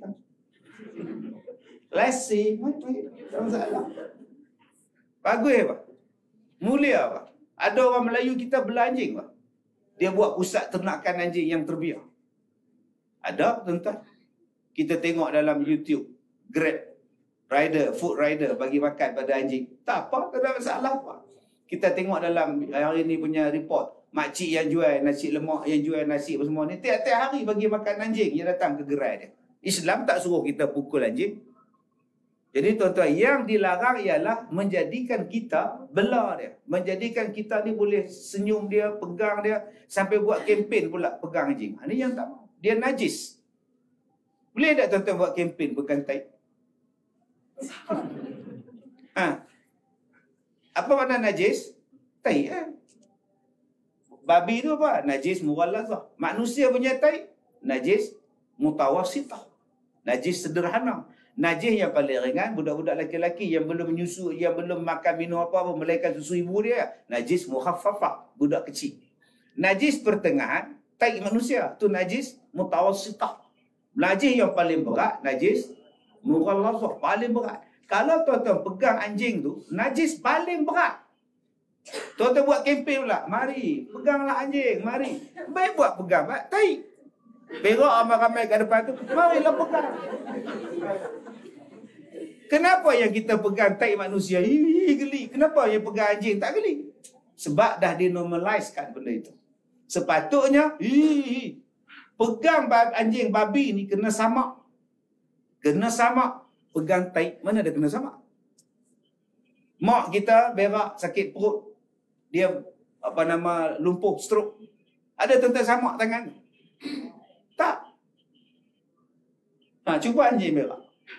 Lesi. Tak salah. Bagus apa? Mulia apa? Ada orang Melayu kita bela anjing apa? Dia buat pusat ternakan anjing yang terbiar. Ada, tuan-tuan. Kita tengok dalam YouTube. Grab rider, food rider bagi makan pada anjing. Tak apa, tak ada masalah apa. Kita tengok dalam hari ni punya report. Makcik yang jual nasi lemak, yang jual nasi semua ni, tiap-tiap hari bagi makan anjing yang datang ke gerai dia. Islam tak suruh kita pukul anjing. Jadi tuan-tuan, yang dilarang ialah menjadikan kita bela dia. Menjadikan kita ni boleh senyum dia, pegang dia, sampai buat kempen pula pegang anjing. Ini yang tak mau. Dia najis. Boleh tak tuan-tuan buat kempen pegang tai? Apa makna najis? Tai Babi tu apa? Najis mughallazah. Manusia punya tai najis mutawassitah. Najis sederhana. Najis yang paling ringan, budak-budak lelaki-lelaki yang belum menyusu, yang belum makan minum apa-apa, melainkan susu ibu dia. Najis mukhaffafah, budak kecil. Najis pertengahan, tai manusia. Tu najis mutawassitah. Najis yang paling berat, najis mughallazah, paling berat. Kalau tuan-tuan pegang anjing tu, najis paling berat. Tuan-tuan buat kempen pula. Mari, peganglah anjing, mari. Baik buat pegang, tai. Berak ramai-ramai kat depan tu, marilah pegang. Kenapa yang kita pegang tai manusia? Geli. Kenapa yang pegang anjing tak geli? Sebab dah dinormalizekan benda itu. Sepatutnya, pegang anjing babi ni kena samak. Kena samak. Pegang tai, mana ada kena samak? Mak kita berak, sakit perut. Dia lumpuh, stroke. Ada tuan-tuan samak tangan? Tak. Cuba anjing berak.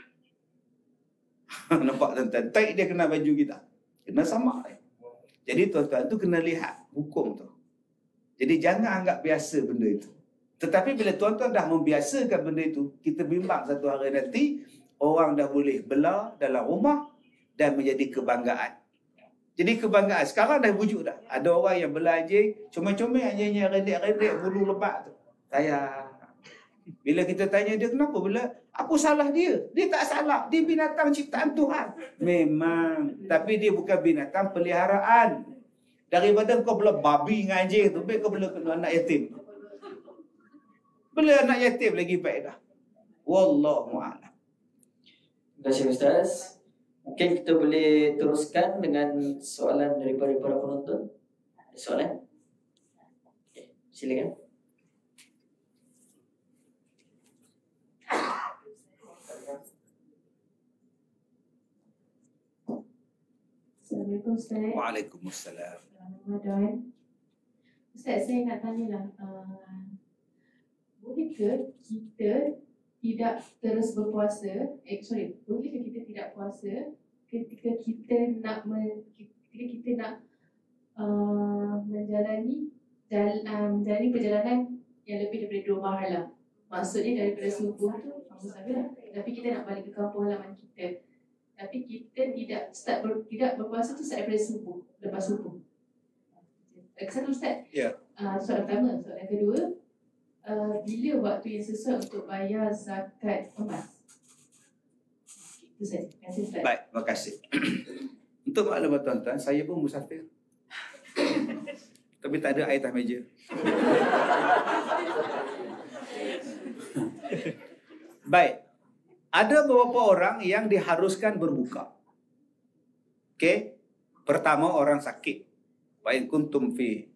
Nampak tuan-tuan, tai dia kena baju kita. Kena samak. Jadi tuan-tuan tu kena lihat hukum tu. Jadi jangan anggap biasa benda itu. Tetapi bila tuan-tuan dah membiasakan benda itu, kita bimbang satu hari nanti orang dah boleh bela dalam rumah dan menjadi kebanggaan. Jadi kebanggaan. Sekarang dah wujud dah. Ada orang yang bela anjing, comel-comel anjingnya rendek-rendek, bulu lebat tu. Sayang. Bila kita tanya dia kenapa bela, apa salah dia? Dia tak salah. Dia binatang ciptaan Tuhan. Memang. Tapi dia bukan binatang peliharaan. Daripada kau bela babi dengan anjing tu, baik kau bela anak yatim. Bela anak yatim lagi faedah. Wallahu'alam. Terima kasih Ustaz. Mungkin kita boleh teruskan dengan soalan daripada para penonton. Ada soalan? Okay, silakan. Assalamualaikum Ustaz. Waalaikumsalam. Ramadan. Ustaz, saya nak tanyalah, bolehkah kita tidak terus berpuasa? Bolehkah kita tidak puasa ketika kita nak menjalani perjalanan yang lebih daripada 2 mahala. Maksudnya daripada subuh tu tapi kita nak balik ke kampung halaman kita. Tapi kita tidak berpuasa tu start daripada subuh, lepas subuh. Satu Ustaz. Ya. Soalan pertama. Soalan kedua, bila waktu yang sesuai untuk bayar zakat emas? Itu saja. Terima kasih Ustaz. Baik, terima kasih. Untuk maklumat tuan-tuan, saya pun musafir. tapi tak ada air atas meja. Baik. Ada beberapa orang yang diharuskan berbuka. Okey. Pertama, orang sakit. Wa in kuntum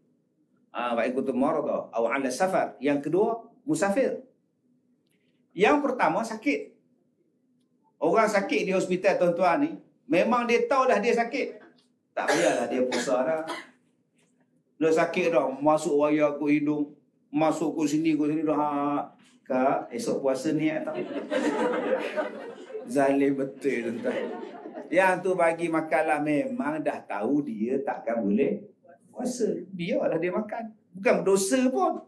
marada aw 'ala safar. Yang kedua, musafir. Yang pertama, sakit. Orang sakit di hospital tuan-tuan ni, memang dia tahu dah dia sakit. Tak payahlah dia puasa dah. Dah sakit dah, masuk wayar ke hidung, masuk ke sini dah. Kak, esok puasa ni tak? Zalim betul tuan-tuan. Yang tu bagi makanlah, memang dah tahu dia takkan boleh puasa. Biarlah dia makan. Bukan berdosa pun.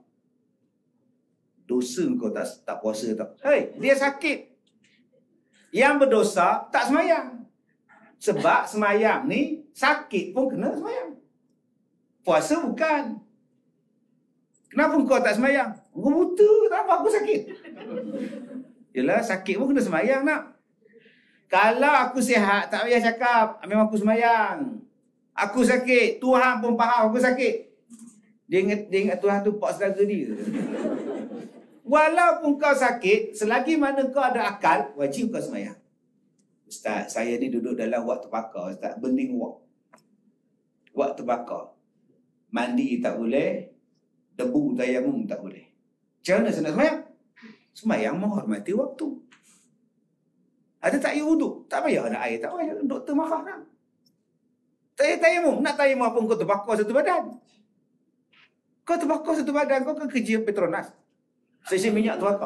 Dosa kau tak puasa tak? Hei, dia sakit. Yang berdosa tak semayang. Sebab semayang ni sakit pun kena semayang. Puasa bukan. Kenapa kau tak semayang? Kau buta, kenapa aku sakit? Yelah, sakit pun kena semayang nak. Kalau aku sihat, tak payah cakap, memang aku semayang. Aku sakit, Tuhan pun faham aku sakit. Dia ingat Tuhan tu pak saudara dia. Walaupun kau sakit, selagi mana kau ada akal, wajib kau semayang. Ustaz, saya ni duduk dalam wak terbakar, Ustaz. Burning wak. Wak terbakar. Mandi tak boleh, debu tayamum tak boleh. Macam mana saya nak semayang? Semayang menghormati waktu. Ada tak air wuduk? Tak payah ada air. Tak payah. Doktor marah kan? Tayamum. Nak tayamum apa? Kau terbakar satu badan. Kau terbakar satu badan. Kau kan kerja Petronas. Stesen minyak terbakar.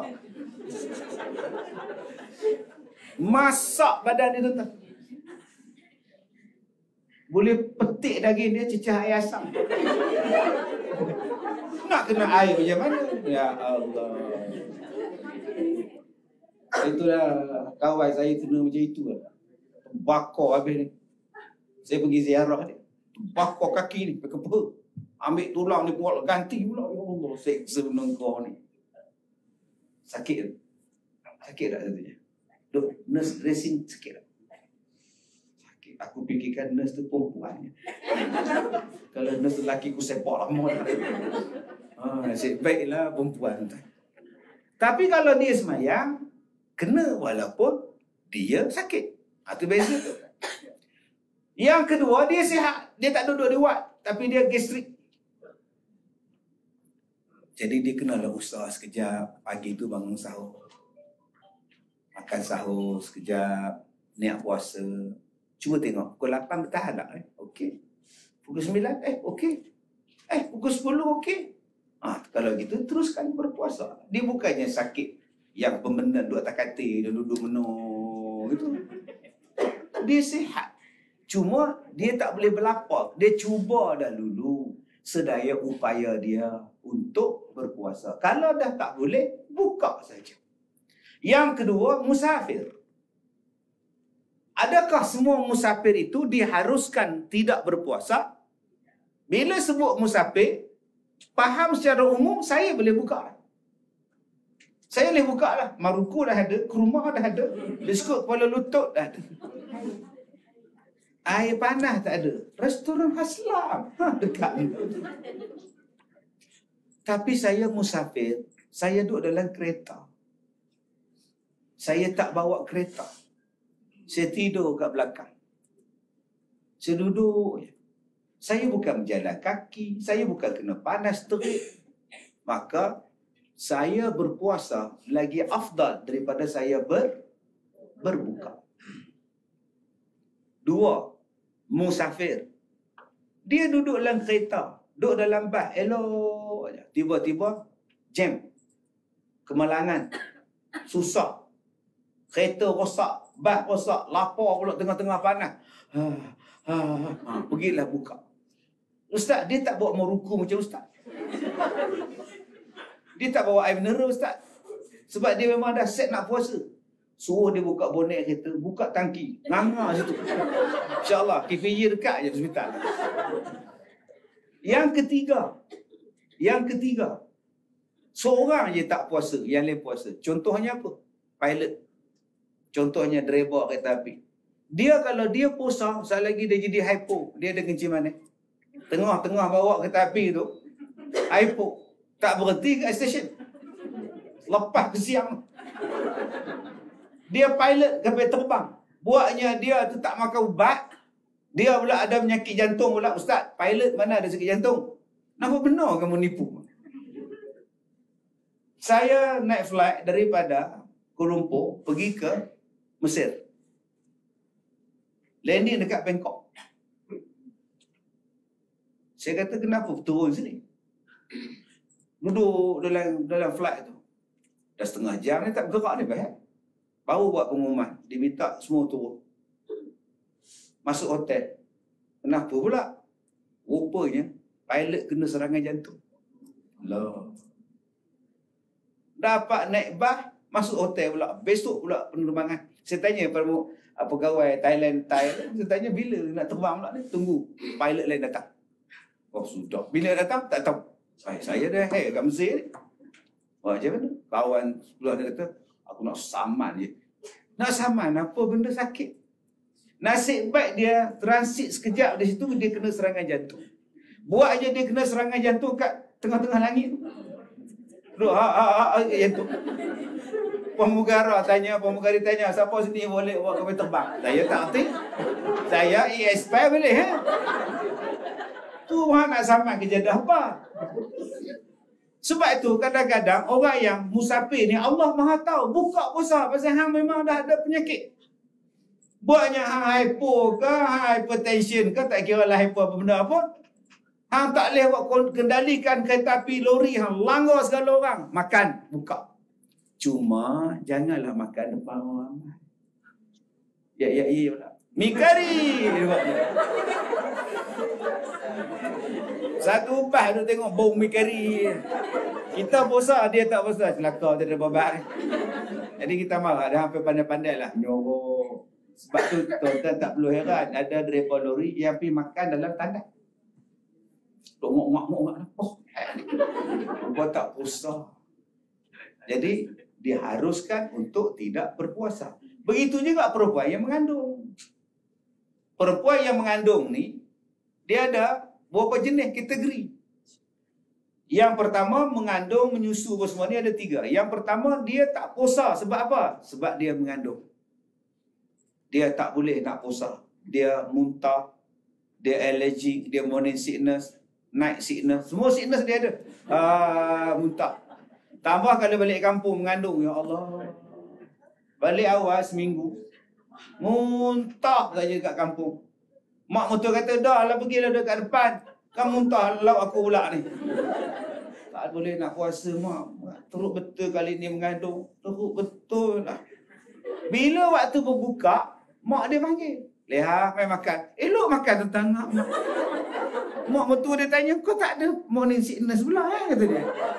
Masak badan dia tuan-tuan. Boleh petik daging dia, cecah air asam. Nak kena air macam mana? Ya Allah. Itulah kawan saya kena macam itu lah. Bakar habis ni. Saya pergi ziarah dia. Bakar kaki ni, kepa. Ambil tulang ni buat ganti pula. Ya Allah, seksa menengkau ni. Sakit. Sakit tak satunya? Duk, nurse dressing sakit tak? Sakit. Aku fikirkan nurse tu perempuan. Kalau nurse lelaki aku sepak lama dah. Nasib baiklah perempuan. Tapi kalau dia semayang, kena walaupun dia sakit. Itu beza tu. Yang kedua, dia sihat. Dia tak duduk di ward, tapi dia gastrik. Jadi dia kenalah usaha sekejap. Pagi tu bangun sahur. Makan sahur sekejap. Niat puasa. Cuba tengok. Pukul 8 bertahan tak? Okey. Pukul 9? Okey. Pukul 10? Okey. Kalau gitu, teruskan berpuasa. Dia bukannya sakit yang pembenan duduk atas katil, dia duduk menung gitu. Dia sihat. Cuma dia tak boleh berlapar. Dia cuba dah dulu sedaya upaya dia untuk berpuasa. Kalau dah tak boleh, buka saja. Yang kedua, musafir. Adakah semua musafir itu diharuskan tidak berpuasa? Bila sebut musafir, faham secara umum, saya boleh buka. Saya boleh buka lah. Maruku dah ada, kurma dah ada, biskut kepala lutut dah ada. Air panas tak ada. Restoran Haslam dekat ni. Tapi saya musafir, saya duduk dalam kereta. Saya tak bawa kereta. Saya tidur kat belakang. Saya duduk je. Saya bukan berjalan kaki, saya bukan kena panas terik. Maka saya berpuasa lagi afdal daripada saya berbuka. Dua, musafir. Dia duduk dalam kereta, duduk dalam bas, elok aja. Tiba-tiba jam. Kemalangan. Susah. Kereta rosak, bas rosak, lapar pula tengah-tengah panas. Pergilah buka. Ustaz, dia tak bawa meruku macam ustaz. Dia tak bawa air mineral ustaz. Sebab dia memang dah set nak puasa. Suruh dia buka bonet kereta, buka tangki, nganga situ. InsyaAllah, KPJ dekat je hospital. Yang ketiga, seorang je tak puasa, yang lain puasa. Contohnya apa? Pilot. Contohnya driver kereta api. Dia kalau dia puasa, sekali lagi dia jadi hypo, dia ada kencing manis. Tengah-tengah bawa kereta api tu, airport, tak berhenti kat stesen. Lepas ke siang. Dia pilot kapal terbang. Buatnya dia tu tak makan ubat. Dia pula ada penyakit jantung pula. Ustaz, pilot mana ada sakit jantung? Nampak benar kamu nipu? Saya naik flight daripada Kuala Lumpur pergi ke Mesir. Landing dekat Bangkok. Saya kata, kenapa turun sini? Duduk dalam flight tu. Dah setengah jam ni tak bergerak ni, bahaya. Baru buat pengumuman. Diminta semua turun. Masuk hotel. Kenapa pula? Rupanya pilot kena serangan jantung. Allah. Dapat naik bas, masuk hotel pula. Besok pula penerbangan. Saya tanya pada pegawai Thailand, saya tanya bila nak terbang pula ni? Tunggu. Pilot lain datang. Oh sudah. Bila datang? Tak tahu. Saya dah kat Mesir ni. Macam mana? Kawan sebelah dia kata, aku nak saman je. Nak saman? Apa benda sakit? Nasib baik dia transit sekejap di situ, dia kena serangan jantung. Buat aja dia kena serangan jantung kat tengah-tengah langit. Jantung. Pemugara tanya, siapa sini boleh buat kapal terbang? Saya tak erti. Saya ESP boleh. Tuhan nak saman kejadah apa? Sebab itu kadang-kadang orang yang musafir ni Allah Maha tahu. Buka puasa pasal hang memang dah ada penyakit. Buatnya hang hypo ke, hang hypertension ke, tak kira lah hypo apa benda pun. Hang tak boleh buat kendalikan kereta api, lori, hang langgar segala orang. Makan, buka. Cuma janganlah makan depan orang. Ya pula. Mi kari. Satu ubah tu tengok bau mi kari. Kita puasa, dia tak puasa. Celaka dia ada babak. Jadi kita marah. Dia hampir pandai-pandai lah nyuruh. Sebab tu tuan-tuan tak perlu heran. Ada driver lori yang pergi makan dalam tandas. Tengok-ngok-ngok. Oh, buat tak puasa. Jadi diharuskan untuk tidak berpuasa. Begitu juga perempuan yang mengandung. Perempuan yang mengandung ni, dia ada beberapa jenis kategori. Yang pertama, mengandung, menyusu semua ni ada 3. Yang pertama, dia tak puasa. Sebab apa? Sebab dia mengandung. Dia tak boleh nak puasa. Dia muntah, dia allergic, dia morning sickness, night sickness. Semua sickness dia ada. Muntah. Tambah kalau balik kampung mengandung, ya Allah. Balik awal seminggu. Muntah saja kat kampung. Mak mertua kata, dah lah pergilah dekat depan. Kan muntah lauk aku pula ni. Tak boleh nak puasa mak. Teruk betul kali ni mengandung. Teruk betul lah. Bila waktu berbuka, mak dia panggil. Leha, main makan. Elok makan tentang mak. Mak mertua dia tanya, kau tak ada morning sickness pula kata dia.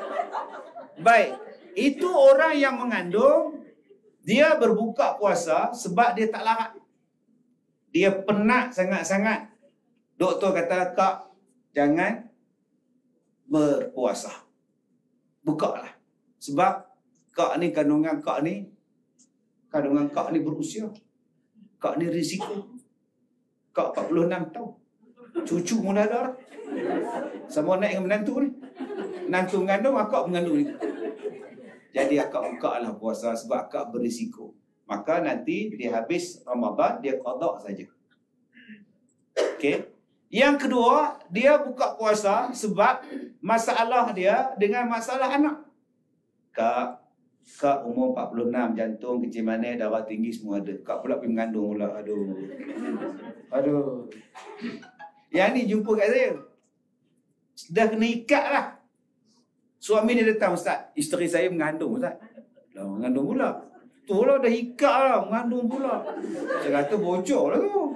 Baik. Itu orang yang mengandung. Dia berbuka puasa sebab dia tak larat. Dia penat sangat-sangat. Doktor kata, Kak, jangan berpuasa. Bukalah. Sebab kandungan kak ni berusia. Kak ni risiko. Kak 46 tahun. Cucu pun dah ada. Sama naik dengan menantu ni. Menantu mengandung, akak mengandung ni. Jadi akak buka lah puasa sebab akak berisiko. Maka nanti dia habis Ramadan, dia qada saja. Okey. Yang kedua, dia buka puasa sebab masalah dia dengan masalah anak. Kak umur 46, jantung, kencing manis, darah tinggi semua ada. Kak pula pergi mengandung pula. Aduh. Yang ni jumpa kat saya. Dah kena ikat lah. Suami dia datang, Ustaz, isteri saya mengandung, Ustaz. Dah mengandung pula. Tu lah dah ikat lah, mengandung pula. Saya kata bocor lah tu.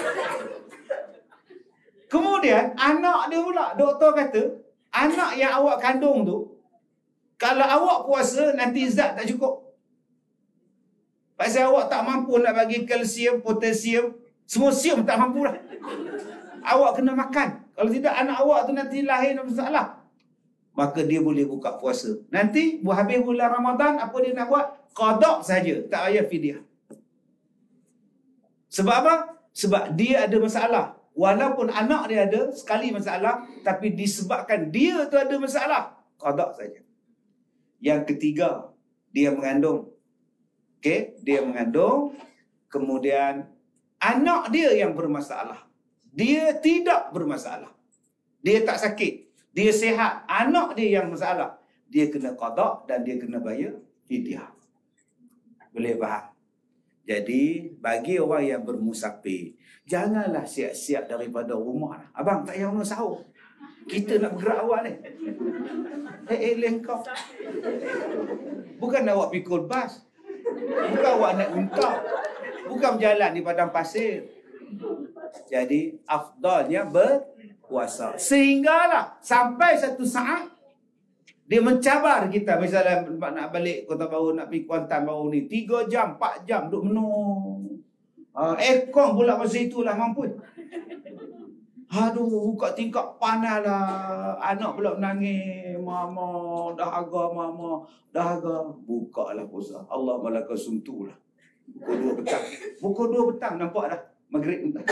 Kemudian anak dia pula, doktor kata, anak yang awak kandung tu, kalau awak puasa nanti zat tak cukup. Pasal awak tak mampu nak bagi kalsium, potasium, semua sium tak mampu lah. Awak kena makan. Kalau tidak anak awak tu nanti lahir masalah. Maka dia boleh buka puasa. Nanti habis bulan Ramadan, apa dia nak buat? Qada saja, tak payah fidyah. Sebab apa? Sebab dia ada masalah. Walaupun anak dia ada sekali masalah, tapi disebabkan dia tu ada masalah, qada saja. Yang ketiga, dia mengandung. Okey, dia mengandung, kemudian anak dia yang bermasalah. Dia tidak bermasalah. Dia tak sakit, dia sihat. Anak dia yang masalah. Dia kena qada dan dia kena bayar fidyah. Boleh faham? Jadi, bagi orang yang bermusafir, janganlah siap-siap daripada rumah. Abang, tak payah nak sahur. Kita nak bergerak awal ni. Lengkap. Bukan awak pikul bas. Bukan awak naik unta. Bukan berjalan di padang pasir. Jadi, afdalnya berpuasa. Sehinggalah sampai satu saat, dia mencabar kita. Misalnya nak balik Kota Baru, nak pergi Kuantan baru ni, 3 jam, 4 jam duduk menung. Aircon pula masa itulah mampu. Aduh, buka tingkap panas lah. Anak pula menangis. Mama, dahaga mama, dahaga. Buka lah puasa. Allah malaka suntu lah. Pukul 2 petang. Pukul 2 petang nampak dah. Maghrib petang.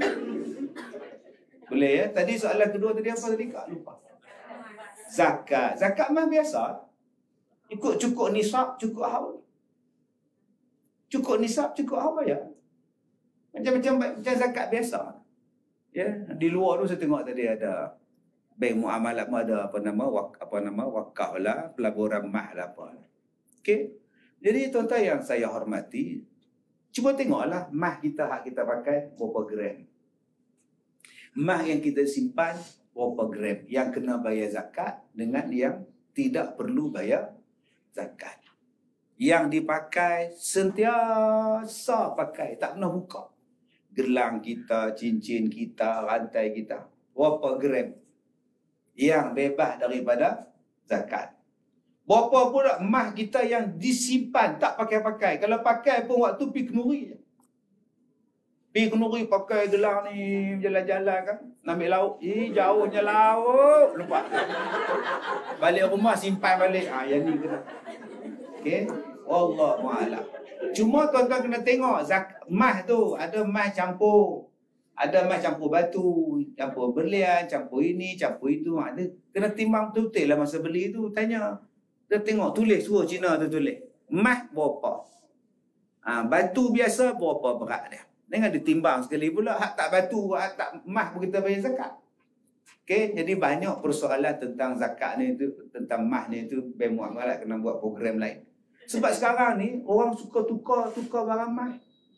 Boleh ya? Tadi soalan kedua tadi apa tadi? Kak lupa. Zakat. Zakat mah biasa. Ikut cukup nisab, cukup haul. Cukup nisab, cukup haul ya. Macam zakat biasa. Ya, di luar tu saya tengok tadi ada bank muamalat, ada apa nama wakaf lah, pelaburan mah lah apa. Okey. Jadi tuan-tuan yang saya hormati, cuba tengoklah mah kita hak kita pakai berapa gram. Mah yang kita simpan berapa gram yang kena bayar zakat dengan yang tidak perlu bayar zakat. Yang dipakai sentiasa pakai, tak pernah buka. Gelang kita, cincin kita, rantai kita, berapa gram yang bebas daripada zakat. Berapa pula emas kita yang disimpan, tak pakai-pakai. Kalau pakai pun waktu pergi kenuri je. Pergi kenuri pakai gelang ni, jalan-jalan kan, nak ambil lauk. Jauhnya lauk. Lupa. Balik rumah simpan balik. Yang ni kena. Okey. Wallahualam. Cuma tuan-tuan kena tengok emas tu, ada emas campur. Ada emas campur batu, campur berlian, campur ini, campur itu. Ada kena timbang betul-betul lah masa beli tu. Tanya. Dia tengok, tulis, suruh Cina tu tulis. Emas berapa? Batu biasa berapa berat dia. Jangan ditimbang sekali pula. Hak tak batu, hak tak emas pun kita bayar zakat. Okey, jadi banyak persoalan tentang zakat ni tu, tentang emas ni tu, bank muamalat kena buat program lain. Sebab sekarang ni orang suka tukar barang emas.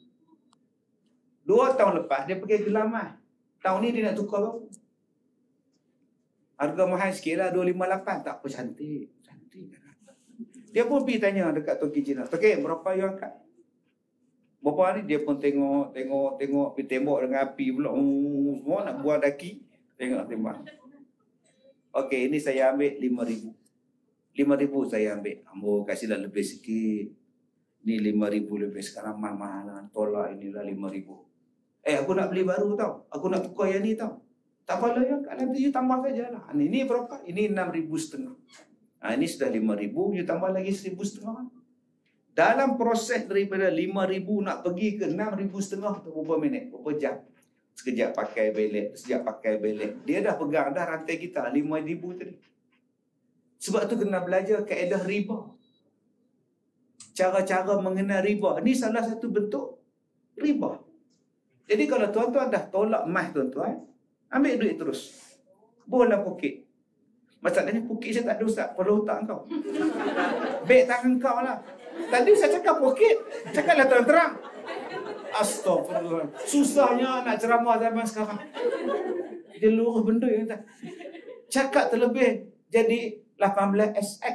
2 tahun lepas dia pakai gelang emas. Tahun ni dia nak tukar baru. Harga mahal sikit lah, 258. Tak apa, cantik. Dia pun pergi tanya dekat toki Cina. Toki, berapa you angkat? Berapa hari dia pun tengok, pergi tembak dengan api pula. Semua nak buang daki. Tengok tembak. Okey, ini saya ambil 5,000. 5,000 saya ambil. Ambo kasihlah lebih sikit. Ni 5,000 lebih. Sekarang mahal-mahal. Tolak inilah 5,000. Aku nak beli baru tau. Aku nak tukar yang ni tau. Tak apalah ya. Nanti you tambah sajalah. Ini berapa? Ini 6,500. Ini sudah 5,000. You tambah lagi 1,500. Dalam proses daripada 5,000 nak pergi ke 6,500 tu berapa minit? Berapa jam? Sekejap pakai belet. Dia dah pegang dah rantai kita 5,000 tadi. Sebab tu kena belajar kaedah riba. Cara-cara mengenal riba. Ini salah satu bentuk riba. Jadi kalau tuan-tuan dah tolak emas tuan-tuan, ambil duit terus. Bola poket. Masalahnya poket saya tak ada ustaz. Pada otak kau. Beg tangan kau lah. Tadi saya cakap poket. Cakaplah terang-terang. Astagfirullah. Susahnya nak ceramah zaman sekarang. Dia luruh benda yang tak. Cakap terlebih. Jadi 18 SX.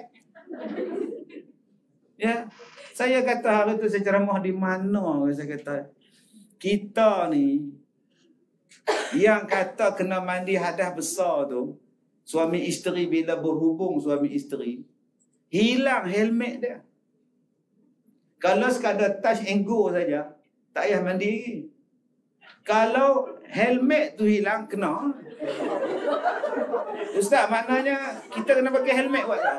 Ya. Saya kata hari tu saya ceramah di mana? Saya kata kita ni yang kata kena mandi hadas besar tu, suami isteri bila berhubung suami isteri, hilang helmet dia. Kalau sekadar touch and go saja, tak payah mandi lagi. Kalau helmet tu hilang, kena. Ustaz, maknanya kita kena pakai helmet buat tak?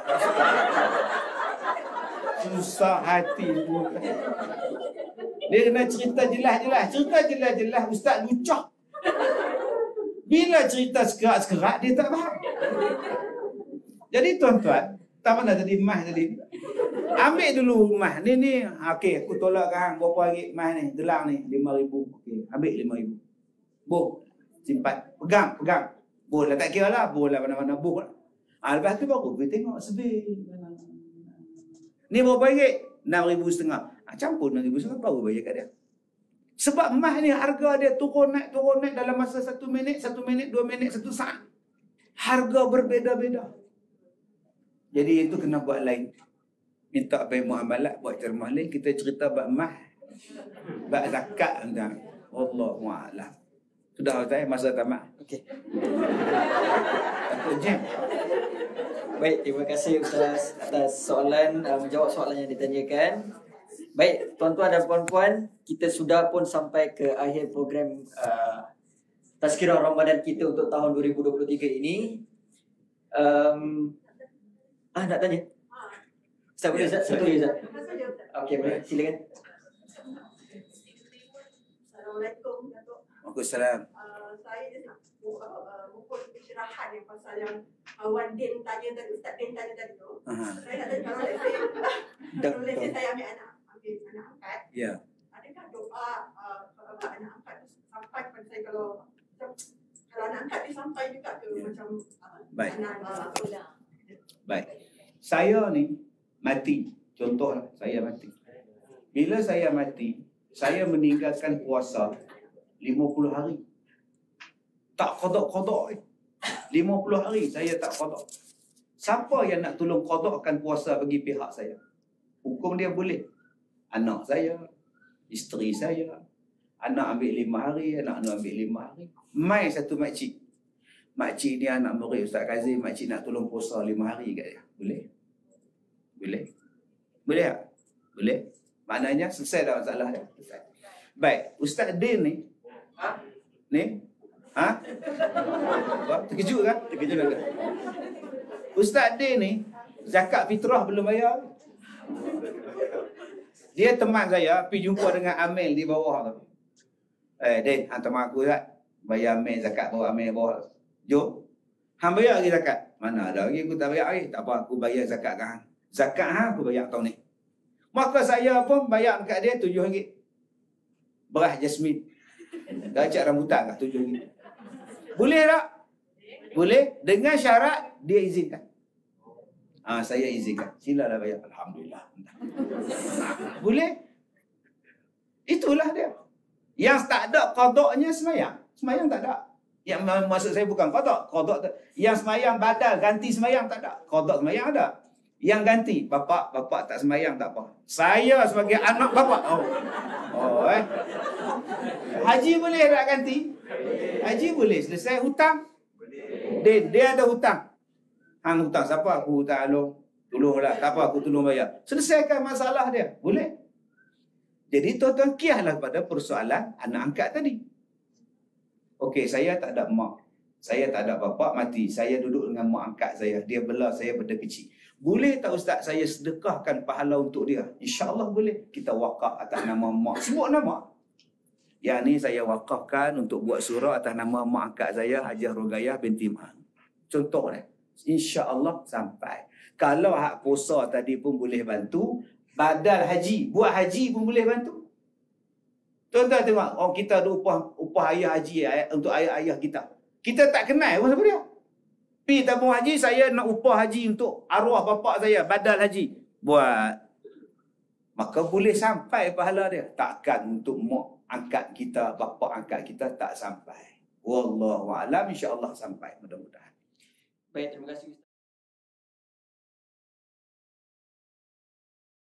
Susah hati. Dia kena cerita jelas-jelas. Ustaz lucah. Bila cerita sekerak-sekerak, dia tak faham. Jadi tuan-tuan, tak mana tadi mah tadi. Ambil dulu mah. Ni. Okey, aku tolak kan berapa ringgit mah ni. Gelang ni, 5,000. Okey, ambil 5,000. Boh, simpan. Pegang. Boh lah, tak kira lah. Boh lah mana-mana boh lah. Lepas tu baru kita tengok sebel. Ni berapa ringgit? 6,500. Campur 6,500 baru bayar kat dia. Sebab mah ni harga dia turun naik dalam masa 1 minit, 2 minit, 1 saat. Harga berbeza-beza. Jadi itu kena buat lain. Minta bayi muamalat, buat ceramah lain. Kita cerita bab mah, bab zakat. Allahu'alam. Sudah saya masa tamat. Okey. Takut jam. Baik, terima kasih Ustaz atas soalan, menjawab soalan yang ditanyakan. Baik, tuan-tuan dan puan-puan, kita sudah pun sampai ke akhir program Tazkirah Ramadan kita untuk tahun 2023 ini. Nak tanya? Ustaz boleh Ustaz? Satu lagi Ustaz. Okey, boleh. Silakan. Assalamualaikum Datuk. Waalaikumsalam. Saya nak mukul pencerahan yang pasal yang Wan Din tanya tadi, Ustaz Din tanya tadi tu. Saya nak tanya kalau let's say saya ambil anak angkat. Ya. Adakah doa anak angkat tu sampai kepada saya kalau anak angkat dia sampai juga ke macam Baik. anak Baik. Saya ni mati. Contohlah, saya mati. Bila saya mati, saya meninggalkan puasa 50 hari. Tak qada-qada. 50 hari saya tak qada. Siapa yang nak tolong qadakan puasa bagi pihak saya? Hukum dia boleh. Anak saya, isteri saya. Anak ambil 5 hari, anak ambil 5 hari. Mai satu makcik. Makcik ni anak murid Ustaz Kazim, makcik nak tolong puasa 5 hari kat dia. Boleh? Boleh? Boleh tak? Boleh. Maknanya selesai dah masalah dia. Selesai. Baik, Ustaz Din ni. Ni? Terkejut kan? Terkejut kan? Ustaz Din ni, zakat fitrah belum bayar. Dia teman saya, pergi jumpa dengan Amil di bawah tu. Din, hantar mak aku tak? Bayar Amil zakat bawah, Amil bawah. Jom. Hang bayar lagi zakat? Mana ada lagi, aku tak bayar lagi. Tak apa, aku bayar zakat kan. Zakat aku bayar tahun ni. Maka saya pun bayar dekat dia RM7. Beras jasmin. Gacak rambutan kat RM7. Boleh tak? Boleh. Dengan syarat dia izinkan. Saya izinkan. Silalah bayar. Alhamdulillah. Boleh. Itulah dia. Yang tak ada qadaknya semayang. Semayang tak ada. Yang maksud saya bukan qadak. Yang semayang badal, ganti semayang tak ada. Qadak semayang ada. Yang ganti, bapak tak semayang tak apa. Saya sebagai anak bapak. Haji boleh tak ganti? Haji boleh. Selesai hutang. Dia ada hutang. Hang hutang siapa? Aku hutang Along. Tolonglah. Tak apa, aku tolong bayar. Selesaikan masalah dia. Boleh. Jadi tuan-tuan kiaslah pada persoalan anak angkat tadi. Okey, saya tak ada mak. Saya tak ada bapak, mati. Saya duduk dengan mak angkat saya. Dia bela saya pada kecil. Boleh tak Ustaz saya sedekahkan pahala untuk dia? InsyaAllah boleh. Kita wakaf atas nama mak. Sebut nama. Yang ni saya wakafkan untuk buat surah atas nama mak angkat saya, Hajah Rogayah binti Mak. Contoh ni. InsyaAllah sampai. Kalau hak puasa tadi pun boleh bantu, badal haji, buat haji pun boleh bantu. Tuan-tuan tengok, kita ada upah ayah haji untuk ayah-ayah kita. Kita tak kenal pun siapa dia. Pergi tabung haji, saya nak upah haji untuk arwah bapak saya, badal haji. Buat. Maka boleh sampai pahala dia. Takkan untuk mak angkat kita, bapak angkat kita tak sampai. Wallahu'alam, insya-Allah sampai mudah-mudahan. Baik, terima kasih Ustaz.